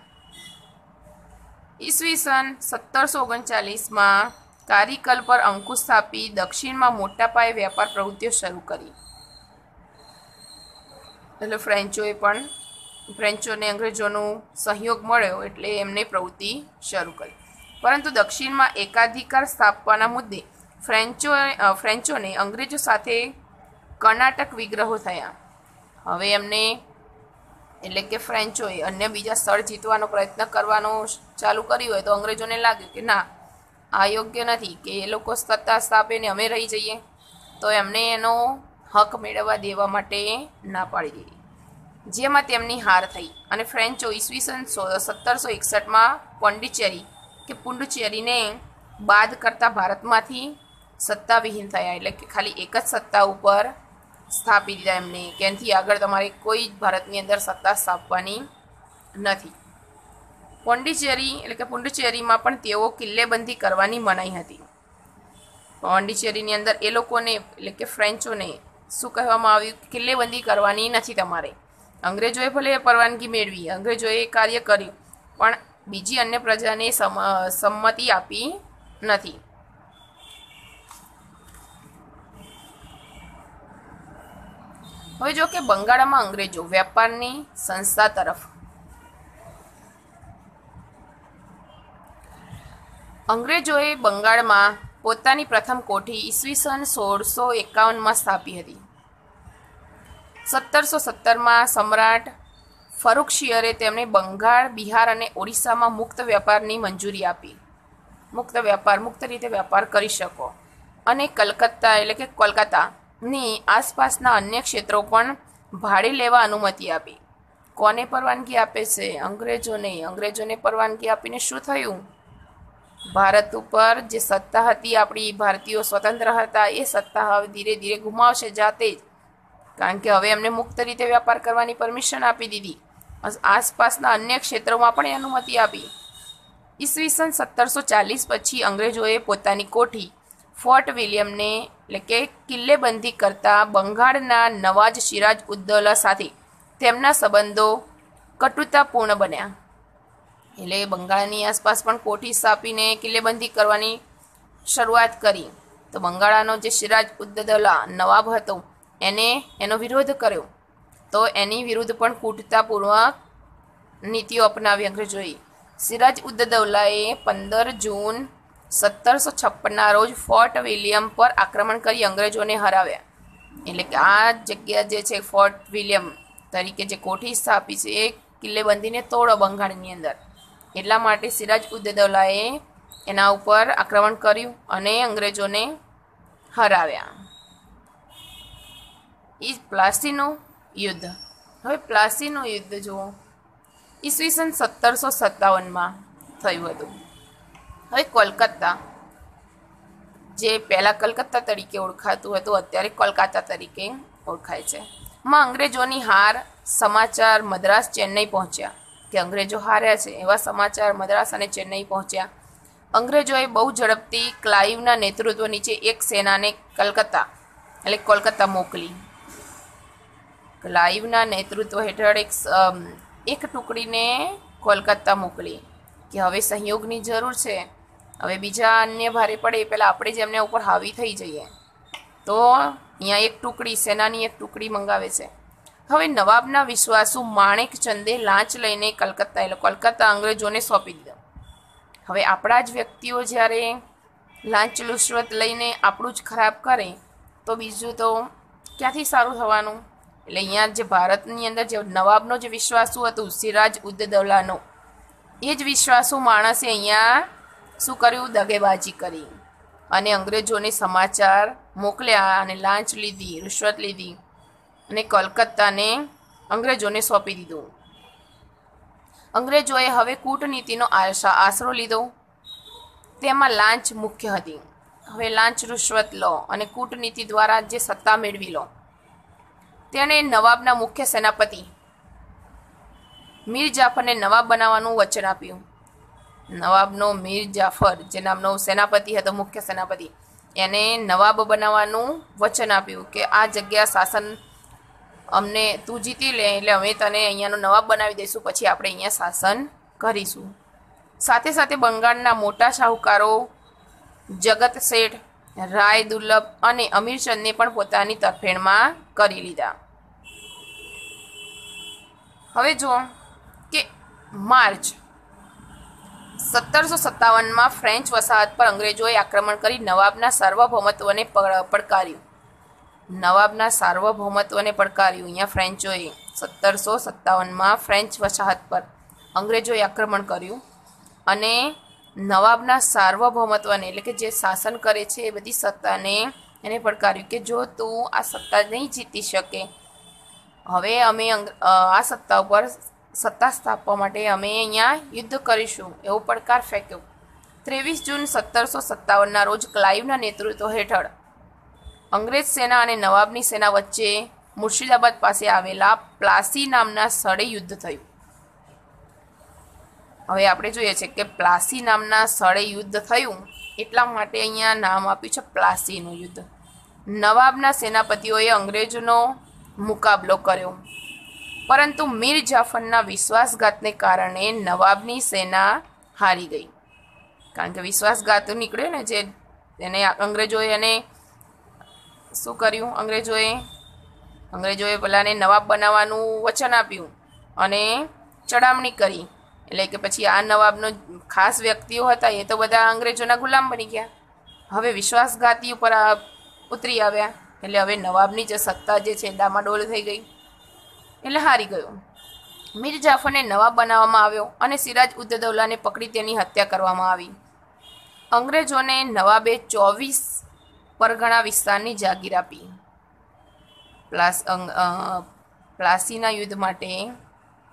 ઈસવીસન સત્તરસો ઓગણચાલીસમાં કારીકલ પર અંકુશ સ્થાપી દક્ષિણમાં મોટા પાયે વેપાર પ્રવૃત્તિઓ શરૂ કરી. એટલે ફ્રેન્ચોએ પણ ફ્રેન્ચોને અંગ્રેજોનો સહયોગ મળ્યો એટલે એમને પ્રવૃત્તિ શરૂ કરી. પરંતુ દક્ષિણમાં એકાધિકાર સ્થાપવાના મુદ્દે ફ્રેન્ચો ફ્રેન્ચોને અંગ્રેજો સાથે કર્ણાટક વિગ્રહો થયા. હવે એમને એટલે કે ફ્રેન્ચોએ અન્ય બીજા સ્થળ જીતવાનો પ્રયત્ન કરવાનો ચાલુ કર્યું હોય તો અંગ્રેજોને લાગ્યું કે ના, આ યોગ્ય નથી કે એ લોકો સત્તા સ્થાપે ને અમે રહી જઈએ. તો એમને એનો હક મેળવવા દેવા માટે ના પાડી દીધી, જેમાં તેમની હાર થઈ અને ફ્રેન્ચો ઈસવીસન સત્તરસો એકસઠમાં પોંડિચેરી કે પુડુચેરીને બાદ કરતા ભારતમાંથી સત્તાવિહીન થયા. એટલે કે ખાલી એક જ સત્તા ઉપર સ્થાપી દીધા એમને, કે એનાથી આગળ તમારે કોઈ ભારતની અંદર સત્તા સ્થાપવાની નથી. પોંડિચેરી એટલે કે પુડુચેરીમાં પણ તેઓ કિલ્લેબંધી કરવાની મનાઈ હતી. પોંડિચેરીની અંદર એ લોકોને એટલે કે ફ્રેન્ચોને શું કહેવામાં આવ્યું? કિલ્લેબંધી કરવાની નથી તમારે. અંગ્રેજોએ ભલે પરવાનગી મેળવી, અંગ્રેજોએ કાર્ય કર્યું, પણ બીજી અન્ય પ્રજાને સંમતિ આપી નથી. હવે જો કે બંગાળમાં અંગ્રેજો વેપારની સંસ્થા તરફ અંગ્રેજોએ બંગાળમાં પોતાની પ્રથમ કોઠી ઈસવીસન સોળસો એકાવનમાં સ્થાપી હતી. સત્તરસો સત્તરમાં સમ્રાટ ફરુખશિયરે તેમને બંગાળ, બિહાર અને ઓડિશામાં મુક્ત વેપારની મંજૂરી આપી. મુક્ત વેપાર, મુક્ત રીતે વેપાર કરી શકો. અને કલકત્તા એટલે કે કોલકાતાની આસપાસના અન્ય ક્ષેત્રો પણ ભાડે લેવા અનુમતિ આપી. કોને પરવાનગી આપે છે? અંગ્રેજોને. અંગ્રેજોને પરવાનગી આપીને શું થયું? ભારત ઉપર જે સત્તા હતી, આપણી ભારતીયો સ્વતંત્ર હતા, એ સત્તા હવે ધીરે ધીરે ગુમાવશે જાતે જ, કારણ કે હવે એમને મુક્ત રીતે વ્યાપાર કરવાની પરમિશન આપી દીધી. આસપાસના અન્ય ક્ષેત્રોમાં પણ અનુમતિ આપી. ઈસવીસન સત્તરસો ચાલીસ પછી અંગ્રેજોએ પોતાની કોઠી ફોર્ટ વિલિયમને એટલે કે કિલ્લેબંધી કરતા બંગાળના નવાજ સિરાજ ઉદ્દૌલા સાથે તેમના સંબંધો કટુતાપૂર્ણ બન્યા. એટલે બંગાળની આસપાસ પણ કોઠી સ્થાપીને કિલ્લેબંધી કરવાની શરૂઆત કરી. તો બંગાળનો જે સિરાજ ઉદ્દૌલા નવાબ હતો એને એનો વિરોધ કર્યો. તો એની વિરુદ્ધ પણ કૂટતાપૂર્વક નીતિઓ અપનાવી અંગ્રેજોએ. સિરાજ ઉદ્દૌલાએ પંદર જૂન સત્તરસો છપ્પનના રોજ ફોર્ટ વિલિયમ પર આક્રમણ કરી અંગ્રેજોને હરાવ્યા. એટલે કે આ જગ્યા જે છે ફોર્ટ વિલિયમ તરીકે જે કોઠી સ્થાપી છે એ કિલ્લેબંધીને તોડો બંગાળની અંદર. એટલા માટે સિરાજ ઉદ્દૌલાએ એના ઉપર આક્રમણ કર્યું અને અંગ્રેજોને હરાવ્યા. એ પ્લાસીનું યુદ્ધ. હવે પ્લાસીનું યુદ્ધ જુઓ, ઈસવીસન સત્તરસો સત્તાવનમાં થયું હતું. હવે કોલકાતા, જે પહેલાં કલકત્તા તરીકે ઓળખાતું હતું, અત્યારે કોલકાતા તરીકે ઓળખાય છે, માં અંગ્રેજોની હાર સમાચાર મદ્રાસ ચેન્નઈ પહોંચ્યા કે અંગ્રેજો હાર્યા છે એવા સમાચાર મદ્રાસ અને ચેન્નઈ પહોંચ્યા. અંગ્રેજોએ બહુ ઝડપથી ક્લાઇવના નેતૃત્વ નીચે એક સેનાને કલકત્તા એટલે કોલકાતા મોકલી. ક્લાઇવના નેતૃત્વ હેઠળ એક એક ટુકડીને કોલકાતા મોકલી કે હવે સહયોગની જરૂર છે, હવે બીજા અન્ય ભારે પડે એ પહેલાં આપણે જ એમના ઉપર હાવી થઈ જઈએ. તો અહીંયા એક ટુકડી સેનાની એક ટુકડી મંગાવે છે. હવે નવાબના વિશ્વાસુ માણેક ચંદે લાંચ લઈને કલકત્તા એટલે કોલકાતા અંગ્રેજોને સોંપી દીધો. હવે આપણા જ વ્યક્તિઓ જ્યારે લાંચ રૂશ્વત લઈને આપણું જ ખરાબ કરે તો બીજું તો ક્યાંથી સારું થવાનું? એટલે અહીંયા જે ભારતની અંદર જે નવાબનો જે વિશ્વાસુ હતું સિરાજ ઉદ્દૌલાનો, એ જ વિશ્વાસુ માણસે અહીંયા શું કર્યું? દગેબાજી કરી અને અંગ્રેજોને સમાચાર મોકલ્યા અને લાંચ લીધી, રૂશ્વત લીધી અને કોલકાતાને અંગ્રેજોને સોંપી દીધું. અંગ્રેજોએ હવે કૂટનીતિનો આશરો લીધો, તેમાં લાંચ મુખ્ય હતી. હવે લાંચ રૂશ્વત લો અને કૂટનીતિ દ્વારા જે સત્તા મેળવી લો. તેણે નવાબના મુખ્ય સેનાપતિ મીર જાફરને નવાબ બનાવવાનું વચન આપ્યું. નવાબનો મીર જાફર જે નામનો સેનાપતિ હતો, મુખ્ય સેનાપતિ, એને નવાબ બનાવવાનું વચન આપ્યું કે આ જગ્યા શાસન અમને તું જીતી લે એટલે અમે તને અહીંયાનો નવાબ બનાવી દઈશું, પછી આપણે અહીંયા શાસન કરીશું. સાથે સાથે બંગાળના મોટા શાહુકારો જગત શેઠ, રાય દુર્લભ અને અમીરચંદને પણ પોતાની તરફેણમાં કરી લીધા. હવે જુઓ કે માર્ચ સત્તરસો સત્તાવનમાં ફ્રેન્ચ વસાહત પર અંગ્રેજોએ આક્રમણ કરી નવાબના સાર્વભૌમત્વને પડકાર્યું. નવાબના સાર્વભૌમત્વને પડકાર્યું અહીંયા ફ્રેન્ચોએ. સત્તરસો સત્તાવનમાં ફ્રેન્ચ વસાહત પર અંગ્રેજોએ આક્રમણ કર્યું અને નવાબના સાર્વભૌમત્વને એટલે કે જે શાસન કરે છે એ બધી સત્તાને એને પડકાર્યું કે જો તું આ સત્તા નહીં જીતી શકે, હવે અમે આ સત્તા ઉપર સત્તા સ્થાપવા માટે અમે અહીંયા યુદ્ધ કરીશું, એવો પડકાર ફેંક્યો. ત્રેવીસ જૂન સત્તરસો સત્તાવનના રોજ ક્લાઇવના નેતૃત્વ હેઠળ અંગ્રેજ સેના અને નવાબની સેના વચ્ચે મુર્શિદાબાદ પાસે આવેલા પ્લાસી નામના સ્થળે યુદ્ધ થયું. હવે આપણે જોઈએ છે કે પ્લાસી નામના સ્થળે યુદ્ધ થયું એટલા માટે અહીંયા નામ આપ્યું છે પ્લાસીનું યુદ્ધ. નવાબના સેનાપતિઓએ અંગ્રેજોનો મુકાબલો કર્યો, પરંતુ મીર જાફરના વિશ્વાસઘાતને કારણે નવાબની સેના હારી ગઈ. કારણ કે વિશ્વાસઘાત નીકળ્યો ને, જે એને અંગ્રેજોએ એને શું કર્યું? અંગ્રેજોએ અંગ્રેજોએ પેલાને નવાબ બનાવવાનું વચન આપ્યું અને ચડામણી કરી. એટલે કે પછી આ નવાબનો ખાસ વ્યક્તિઓ હતા એ તો બધા અંગ્રેજોના ગુલામ બની ગયા. હવે વિશ્વાસઘાતી ઉપર ઉતરી આવ્યા એટલે હવે નવાબની જે સત્તા જે છે ડામાડોળ થઈ ગઈ એટલે હારી ગયો. મીર જાફરને નવાબ બનાવવામાં આવ્યો અને સિરાજ ઉદ્દૌલાને પકડી તેની હત્યા કરવામાં આવી. અંગ્રેજોને નવાબે ચોવીસ પરગણા વિસ્તારની જાગીર આપી. પ્લાસ પ્લાસીના યુદ્ધ માટે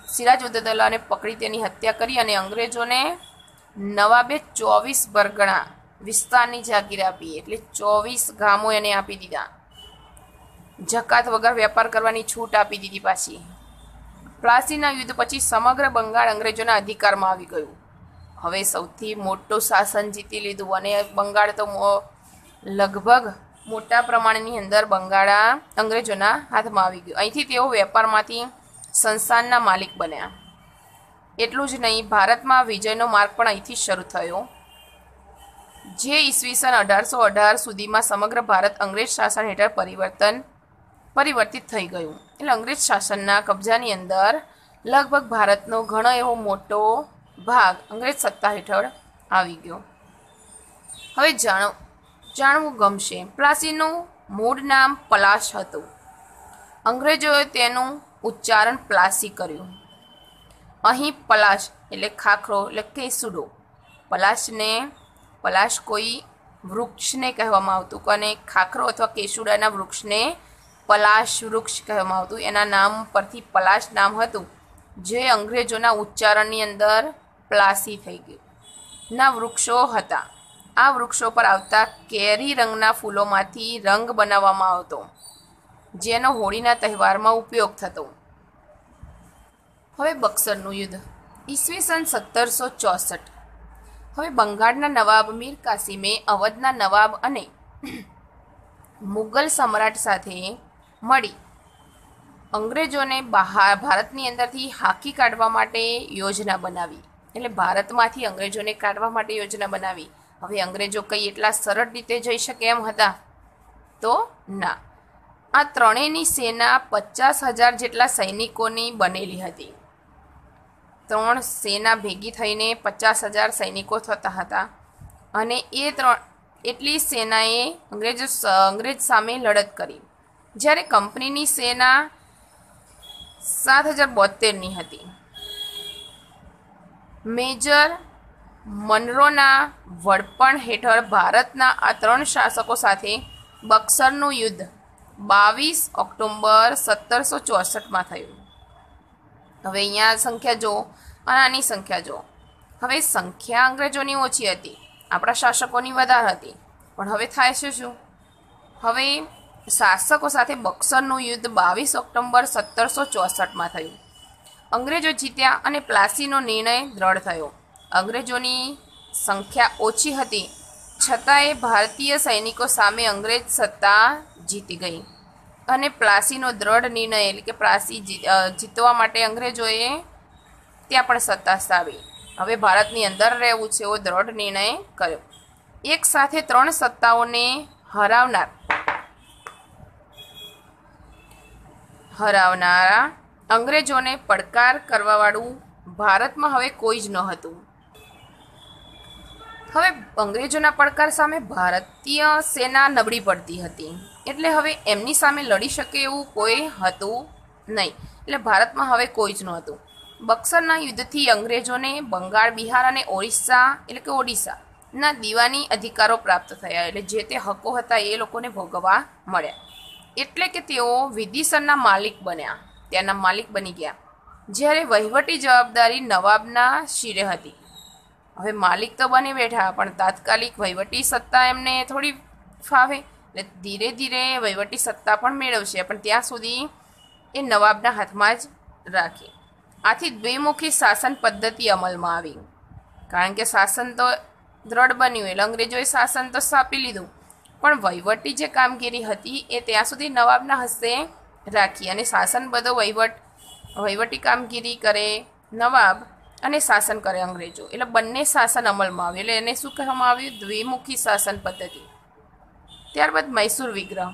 સિરાજ ઉદ દૌલાને પકડી તેની હત્યા કરી અને અંગ્રેજોને નવાબે ચોવીસ બરગણા વિસ્તારની જાગીર આપી, એટલે ચોવીસ ગામો એને આપી દીધા. જકાત વગર વેપાર કરવાની છૂટ આપી દીધી પાછી. પ્લાસીના યુદ્ધ પછી સમગ્ર બંગાળ અંગ્રેજોના અધિકારમાં આવી ગયું. હવે સૌથી મોટું શાસન જીતી લીધું અને બંગાળ તો લગભગ મોટા પ્રમાણની અંદર બંગાળ અંગ્રેજોના હાથમાં આવી ગયું. અહીંથી તેઓ વેપારમાંથી સંસ્થાનના માલિક બન્યા. એટલું જ નહીં, ભારતમાં વિજયનો માર્ગ પણ અહીંથી શરૂ થયો, જે ઈસવીસન અઢારસો અઢાર સુધીમાં સમગ્ર ભારત અંગ્રેજ શાસન હેઠળ પરિવર્તન પરિવર્તિત થઈ ગયું. એટલે અંગ્રેજ શાસનના કબજાની અંદર લગભગ ભારતનો ઘણો એવો મોટો ભાગ અંગ્રેજ સત્તા હેઠળ આવી ગયો. હવે જાણો જાણવું ગમશે, પ્લાસીનું મૂળ નામ પલાશ હતું. અંગ્રેજોએ તેનું ઉચ્ચારણ પ્લાસી કર્યું. અહીં પલાશ એટલે ખાખરો એટલે કેસુડો. પલાશને પલાશ કોઈ વૃક્ષને કહેવામાં આવતું અને ખાખરો અથવા કેસુડાના વૃક્ષને પલાશ વૃક્ષ કહેવામાં આવતું. એના નામ પરથી પલાશ નામ હતું, જે અંગ્રેજોના ઉચ્ચારણની અંદર પ્લાસી થઈ ગયું ના વૃક્ષો હતા. આ વૃક્ષો પર આવતા કેરી રંગના ફૂલોમાંથી રંગ બનાવવામાં આવતો, જેનો હોળીના તહેવારમાં ઉપયોગ થતો. હવે બક્સરનું યુદ્ધ ઈસવીસન સત્તરસો ચોસઠ. હવે બંગાળના નવાબ મીર કાસિમે અવધના નવાબ અને મુગલ સમ્રાટ સાથે મળી અંગ્રેજોને બહાર ભારતની અંદરથી હાંકી કાઢવા માટે યોજના બનાવી. એટલે ભારતમાંથી અંગ્રેજોને કાઢવા માટે યોજના બનાવી. હવે અંગ્રેજો કંઈ એટલા સરળ રીતે જઈ શકે એમ હતા તો ના. આ ત્રણેયની સેના પચાસ હજાર જેટલા સૈનિકોની બનેલી હતી. ત્રણ સેના ભેગી થઈને પચાસ હજાર સૈનિકો થતા હતા અને એ ત્રણ એટલી સેનાએ અંગ્રેજો અંગ્રેજ સામે લડત કરી. જ્યારે કંપનીની સેના સાત હજાર બોતેરની હતી. મેજર મનરોના વડપણ હેઠળ ભારતના આ ત્રણ શાસકો સાથે બક્સરનું યુદ્ધ બાવીસ ઓક્ટોબર સત્તરસો ચોસઠમાં થયું. હવે અહીંયા સંખ્યા જો અને આની સંખ્યા જો. હવે સંખ્યા અંગ્રેજોની ઓછી હતી, આપણા શાસકોની વધારે હતી, પણ હવે થાય છે શું? હવે શાસકો સાથે બક્સરનું યુદ્ધ બાવીસ ઓક્ટોબર સત્તરસો ચોસઠમાં થયું. અંગ્રેજો જીત્યા અને પ્લાસીનો નિર્ણય દ્રઢ થયો. અંગ્રેજોની સંખ્યા ઓછી હતી, છતાંય ભારતીય સૈનિકો સામે અંગ્રેજ સત્તા જીતી ગઈ અને પ્લાસીનો દ્રઢ નિર્ણય એટલે કે પ્લાસી જીતવા માટે અંગ્રેજોએ ત્યાં પણ સત્તા સ્થાપી. હવે ભારતની અંદર રહેવું છે એવો દ્રઢ નિર્ણય કર્યો. એક સાથે ત્રણ સત્તાઓને હરાવનાર હરાવનારા અંગ્રેજોને પડકાર કરવાવાળું ભારતમાં હવે કોઈ જ ન હતું. હવે અંગ્રેજોના પડકાર સામે ભારતીય સેના નબળી પડતી હતી, એટલે હવે એમની સામે લડી શકે એવું કોઈ હતું નહીં. એટલે ભારતમાં હવે કોઈ જ નહોતું. બક્સરના યુદ્ધથી અંગ્રેજોને બંગાળ, બિહાર અને ઓરિસ્સા એટલે કે ઓડિશાના દીવાની અધિકારો પ્રાપ્ત થયા. એટલે જે તે હકો હતા એ લોકોને ભોગવવા મળ્યા. એટલે કે તેઓ વિદિશરના માલિક બન્યા, ત્યાંના માલિક બની ગયા. જ્યારે વહીવટી જવાબદારી નવાબના શિરે હતી. હવે માલિક તો બની બેઠા, પણ તાત્કાલિક વહીવટી સત્તા એમને થોડી ફાવે, એટલે ધીરે ધીરે વહીવટી સત્તા પણ મેળવશે, પણ ત્યાં સુધી એ નવાબના હાથમાં જ રાખે. આથી દ્વિમુખી શાસન પદ્ધતિ અમલમાં આવી. કારણ કે શાસન તો દ્રઢ બન્યું એટલે અંગ્રેજોએ શાસન તો સ્થાપી લીધું, પણ વહીવટી જે કામગીરી હતી એ ત્યાં સુધી નવાબના હસ્તે રાખી અને શાસન બધો વહીવટ વહીવટી કામગીરી કરે નવાબ અને શાસન કરે અંગ્રેજો. એટલે બંને શાસન અમલમાં આવ્યું, એટલે એને શું કહેવામાં આવ્યું? દ્વિમુખી શાસન પદ્ધતિ. ત્યારબાદ મૈસૂર વિગ્રહ.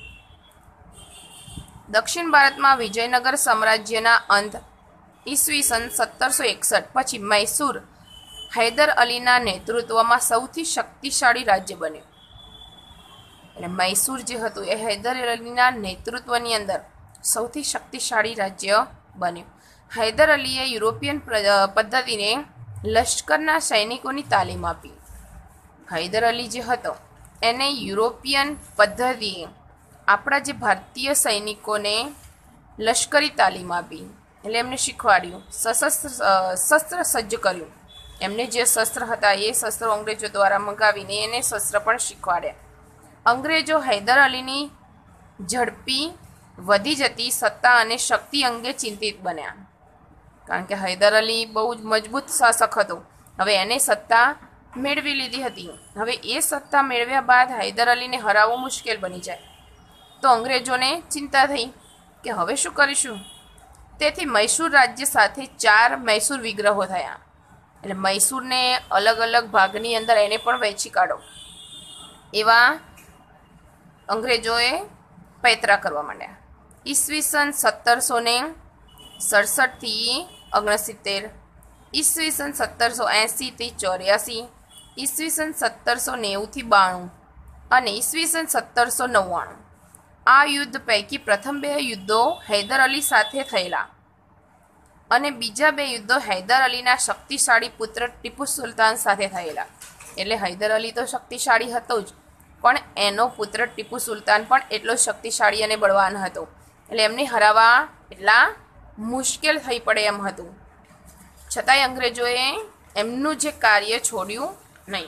દક્ષિણ ભારતમાં વિજયનગર સામ્રાજ્યના અંત ઈસવીસન સત્તરસો એકસઠ પછી મૈસૂર હૈદર અલીના નેતૃત્વમાં સૌથી શક્તિશાળી રાજ્ય બન્યું. એટલે મૈસૂર જે હતું એ હૈદર અલીના નેતૃત્વની અંદર સૌથી શક્તિશાળી રાજ્ય બન્યું. હૈદર અલીએ યુરોપિયન પદ્ધતિને લશ્કરના સૈનિકોની તાલીમ આપી. હૈદર અલી જે હતો એને યુરોપિયન પદ્ધતિએ આપણા જે ભારતીય સૈનિકોને લશ્કરી તાલીમ આપી. એટલે એમને શીખવાડ્યું, સશસ્ત્ર શસ્ત્ર સજ્જ કર્યું. એમને જે શસ્ત્ર હતા એ શસ્ત્રો અંગ્રેજો દ્વારા મંગાવીને એને શસ્ત્ર પણ શીખવાડ્યા. અંગ્રેજો હૈદર અલીની ઝડપી વધી જતી સત્તા અને શક્તિ અંગે ચિંતિત બન્યા, કારણ કે હૈદર અલી બહુ જ મજબૂત શાસક હતો. હવે એને સત્તા મેળવી લીધી હતી. હવે એ સત્તા મેળવ્યા બાદ હૈદર અલીને હરાવવું મુશ્કેલ બની જાય. તો અંગ્રેજોને ચિંતા થઈ કે હવે શું કરીશું. તેથી મૈસૂર રાજ્ય સાથે ચાર મૈસૂર વિગ્રહો થયા. એટલે મૈસૂરને અલગ અલગ ભાગની અંદર એને પણ વહેંચી કાઢો એવા અંગ્રેજોએ પૈતરા કરવા માંડ્યા. ઈસવીસન સત્તરસો ને સડસઠથી ઓગણસિત્તેર, ઈસવીસન સત્તરસો એંસીથી ચોર્યાસી, ઈસવીસન સત્તરસો નેવુંથી બાણું અને ઈસવીસન સત્તરસો નવ્વાણું. આ યુદ્ધ પૈકી પ્રથમ બે યુદ્ધો હૈદર અલી સાથે થયેલા અને બીજા બે યુદ્ધો હૈદર અલીના શક્તિશાળી પુત્ર ટીપુ સુલતાન સાથે થયેલા. એટલે હૈદર અલી તો શક્તિશાળી હતો જ, પણ એનો પુત્ર ટીપુ સુલતાન પણ એટલો શક્તિશાળી અને બળવાન હતો. એટલે એમને હરાવવા એટલા મુશ્કેલ થઈ પડે એમ હતું. છતાંય અંગ્રેજોએ એમનું જે કાર્ય છોડ્યું નહીં.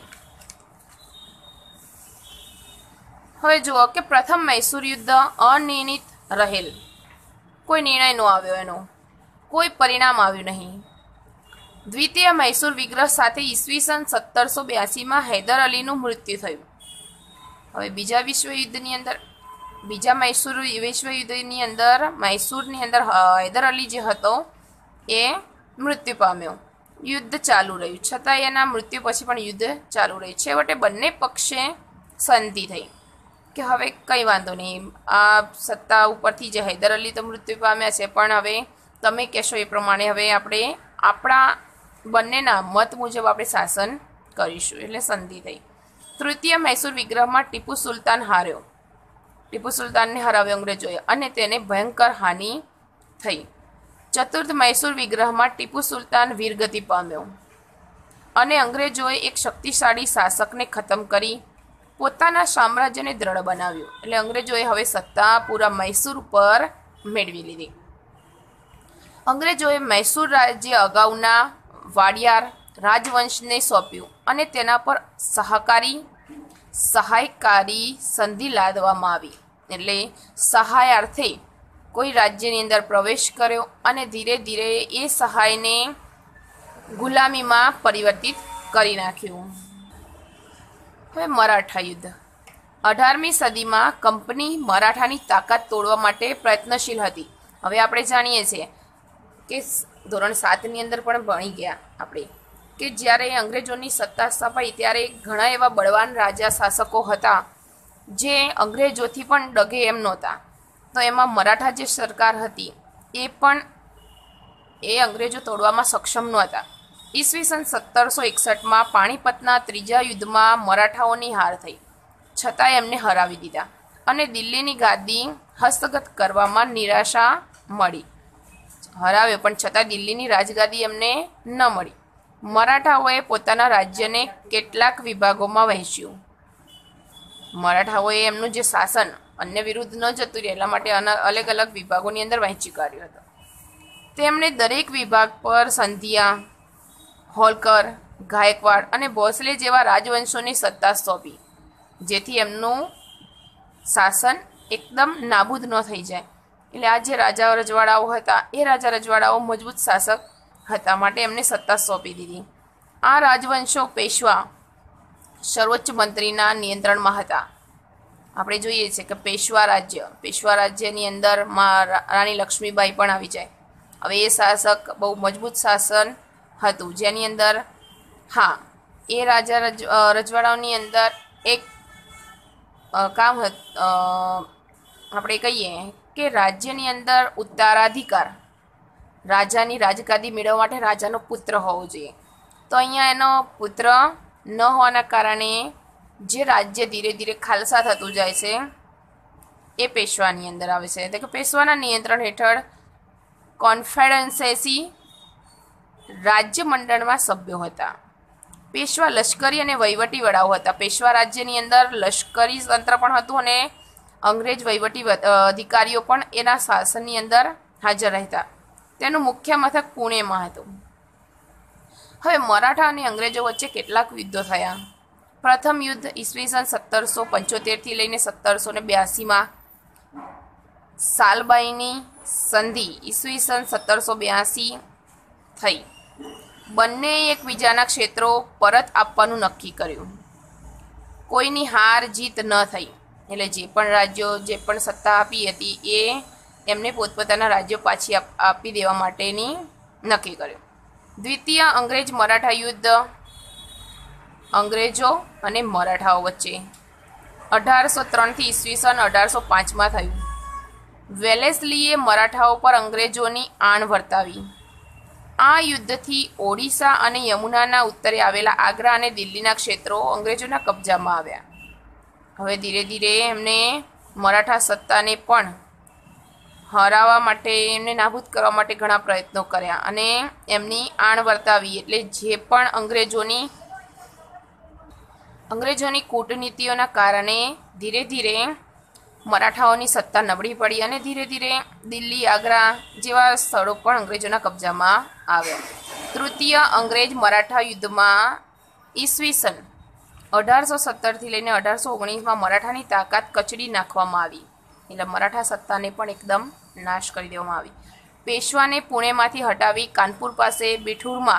હવે જુઓ કે પ્રથમ મૈસૂર યુદ્ધ અનિર્ણિત રહેલ, કોઈ નિર્ણય ન આવ્યો, એનો કોઈ પરિણામ આવ્યું નહીં. દ્વિતીય મૈસૂર વિગ્રહ સાથે ઈસવીસન સત્તરસો બ્યાસીમાં હૈદર અલીનું મૃત્યુ થયું. હવે બીજા વિશ્વયુદ્ધની અંદર બીજા મૈસૂર વિશ્વયુદ્ધની અંદર મૈસૂરની અંદર હૈદર અલી જે હતો એ મૃત્યુ પામ્યો. યુદ્ધ ચાલુ રહ્યું, છતાં એના મૃત્યુ પછી પણ યુદ્ધ ચાલુ રહ્યું. છેવટે બંને પક્ષે સંધિ થઈ કે હવે કંઈ વાંધો નહીં, આ સત્તા ઉપરથી જે હૈદર અલી તો મૃત્યુ પામ્યા છે, પણ હવે તમે કહેશો એ પ્રમાણે હવે આપણે આપણા બંનેના મત મુજબ આપણે શાસન કરીશું. એટલે સંધિ થઈ. તૃતીય મૈસૂર વિગ્રહમાં ટીપુ સુલતાન હાર્યો. ટીપુ સુલતાનને હરાવ્યો અંગ્રેજોએ અને તેને ભયંકર હાનિ થઈ. ચતુર્થ મૈસૂર વિગ્રહમાં ટીપુ સુલતાન વીરગતિ પામ્યો અને અંગ્રેજોએ એક શક્તિશાળી શાસકને ખતમ કરી પોતાના સામ્રાજ્યને દ્રઢ બનાવ્યું. એટલે અંગ્રેજોએ હવે સત્તા પૂરા મૈસૂર પર મેળવી લીધી. અંગ્રેજોએ મૈસૂર રાજ્ય અગાઉના વાડિયાર રાજવંશને સોંપ્યું અને તેના પર સહકારી સહાયકારી સંધિ લાદવામાં આવી. એટલે સહાયાર્થે કોઈ રાજ્યની અંદર પ્રવેશ કર્યો અને ધીરે ધીરે એ સહાયને ગુલામીમાં પરિવર્તિત કરી નાખ્યું. હવે મરાઠા યુદ્ધ. અઢારમી સદીમાં કંપની મરાઠાની તાકાત તોડવા માટે પ્રયત્નશીલ હતી. હવે આપણે જાણીએ છીએ કે ધોરણ સાતની અંદર પણ ભણી ગયા આપણે કે જ્યારે અંગ્રેજોની સત્તા સ્થપાઈ ત્યારે ઘણા એવા બળવાન રાજા શાસકો હતા જે અંગ્રેજોથી પણ ડગે એમ નહોતા. તો એમાં મરાઠા જે સરકાર હતી એ પણ એ અંગ્રેજો તોડવામાં સક્ષમ નહોતા. ઈસવીસન સત્તરસો એકસઠમાં પાણીપતના ત્રીજા યુદ્ધમાં મરાઠાઓની હાર થઈ, છતાં એમને હરાવી દીધા અને દિલ્હીની ગાદી હસ્તગત કરવામાં નિરાશા મળી. હરાવ્યો પણ છતાં દિલ્હીની રાજગાદી એમને ન મળી. મરાઠાઓએ પોતાના રાજ્યને કેટલાક વિભાગોમાં વહેંચ્યું. મરાઠાઓએ એમનું જે શાસન અન્ય વિરુદ્ધ ન જતું રહે એટલા માટે અલગ અલગ વિભાગોની અંદર વહેંચી કાઢ્યો હતો. તેમણે દરેક વિભાગ પર સંધિયા, હોલકર, ગાયકવાડ અને ભોસલે જેવા રાજવંશોની સત્તા સોંપી, જેથી એમનું શાસન એકદમ નાબૂદ ન થઈ જાય. એટલે આ જે રાજા રજવાડાઓ હતા એ રાજા રજવાડાઓ મજબૂત શાસક હતા, માટે એમને સત્તા સોંપી દીધી. આ રાજવંશો પેશવા સર્વોચ્ચ મંત્રીના નિયંત્રણમાં હતા. આપણે જોઈએ છીએ કે પેશવા રાજ્ય પેશવા રાજ્યની અંદર રાણી લક્ષ્મીબાઈ પણ આવી જાય. હવે એ શાસક બહુ મજબૂત શાસન હતું, જેની અંદર હા એ રાજા રજ રજવાડાઓની અંદર એક કામ આપણે કહીએ કે રાજ્યની અંદર ઉત્તરાધિકાર, રાજાની રાજગાદી મેળવવા માટે રાજાનો પુત્ર હોવો જોઈએ. તો અહીંયા એનો પુત્ર ન હોવાના કારણે જે રાજ્ય ધીરે ધીરે ખાલસા થતું જાય છે એ પેશવાની અંદર આવે છે. એટલે કે પેશવાના નિયંત્રણ હેઠળ કોન્ફેડરન્સી રાજ્ય મંડળમાં સભ્યો હતા. પેશવા લશ્કરી અને વહીવટી વડાઓ હતા. પેશવા રાજ્યની અંદર લશ્કરી તંત્ર પણ હતું અને અંગ્રેજ વહીવટી અધિકારીઓ પણ એના શાસનની અંદર હાજર રહેતા. તેનું મુખ્ય મથક પુણેમાં હતું. હવે મરાઠા અને અંગ્રેજો વચ્ચે કેટલાક યુદ્ધો થયા. પ્રથમ યુદ્ધ ઈસવીસન સત્તરસો પંચોતેરથી લઈને સત્તરસો ને બ્યાસીમાં, સાલબાઈની સંધિ ઈસવીસન સત્તરસો બ્યાસી થઈ. બંને એકબીજાના ક્ષેત્રો પરત આપવાનું નક્કી કર્યું. કોઈની હાર જીત ન થઈ, એટલે જે પણ રાજ્યો જે પણ સત્તા આપી હતી એ એમને પોતપોતાના રાજ્યો પાછી આપી દેવા માટેની નક્કી કર્યું. દ્વિતીય અંગ્રેજ મરાઠા યુદ્ધ અંગ્રેજો અને મરાઠાઓ વચ્ચે અઢારસો ત્રણથી ઈસવીસન અઢારસો પાંચમાં થયું. વેલેસ્લીએ મરાઠાઓ પર અંગ્રેજોની આણ વર્તાવી. આ યુદ્ધથી ઓડિશા અને યમુનાના ઉત્તરે આવેલા આગ્રા અને દિલ્હીના ક્ષેત્રો અંગ્રેજોના કબજામાં આવ્યા. હવે ધીરે ધીરે એમને મરાઠા સત્તાને પણ હરાવવા માટે, એમને નાબૂદ કરવા માટે ઘણા પ્રયત્નો કર્યા અને એમની આણ વર્તાવી. એટલે જે પણ અંગ્રેજોની અંગ્રેજોની કૂટનીતિઓના કારણે ધીરે ધીરે મરાઠાઓની સત્તા નબળી પડી અને ધીરે ધીરે દિલ્હી, આગ્રા જેવા સ્થળો પણ અંગ્રેજોના કબજામાં આવ્યા. તૃતીય અંગ્રેજ મરાઠા યુદ્ધમાં ઈસવીસન અઢારસો સત્તરથી લઈને અઢારસો ઓગણીસમાં મરાઠાની તાકાત કચડી નાખવામાં આવી. એટલે મરાઠા સત્તાને પણ એકદમ નાશ કરી દેવામાં આવી. પેશવાને પુણેમાંથી હટાવી કાનપુર પાસે બિઠુરમાં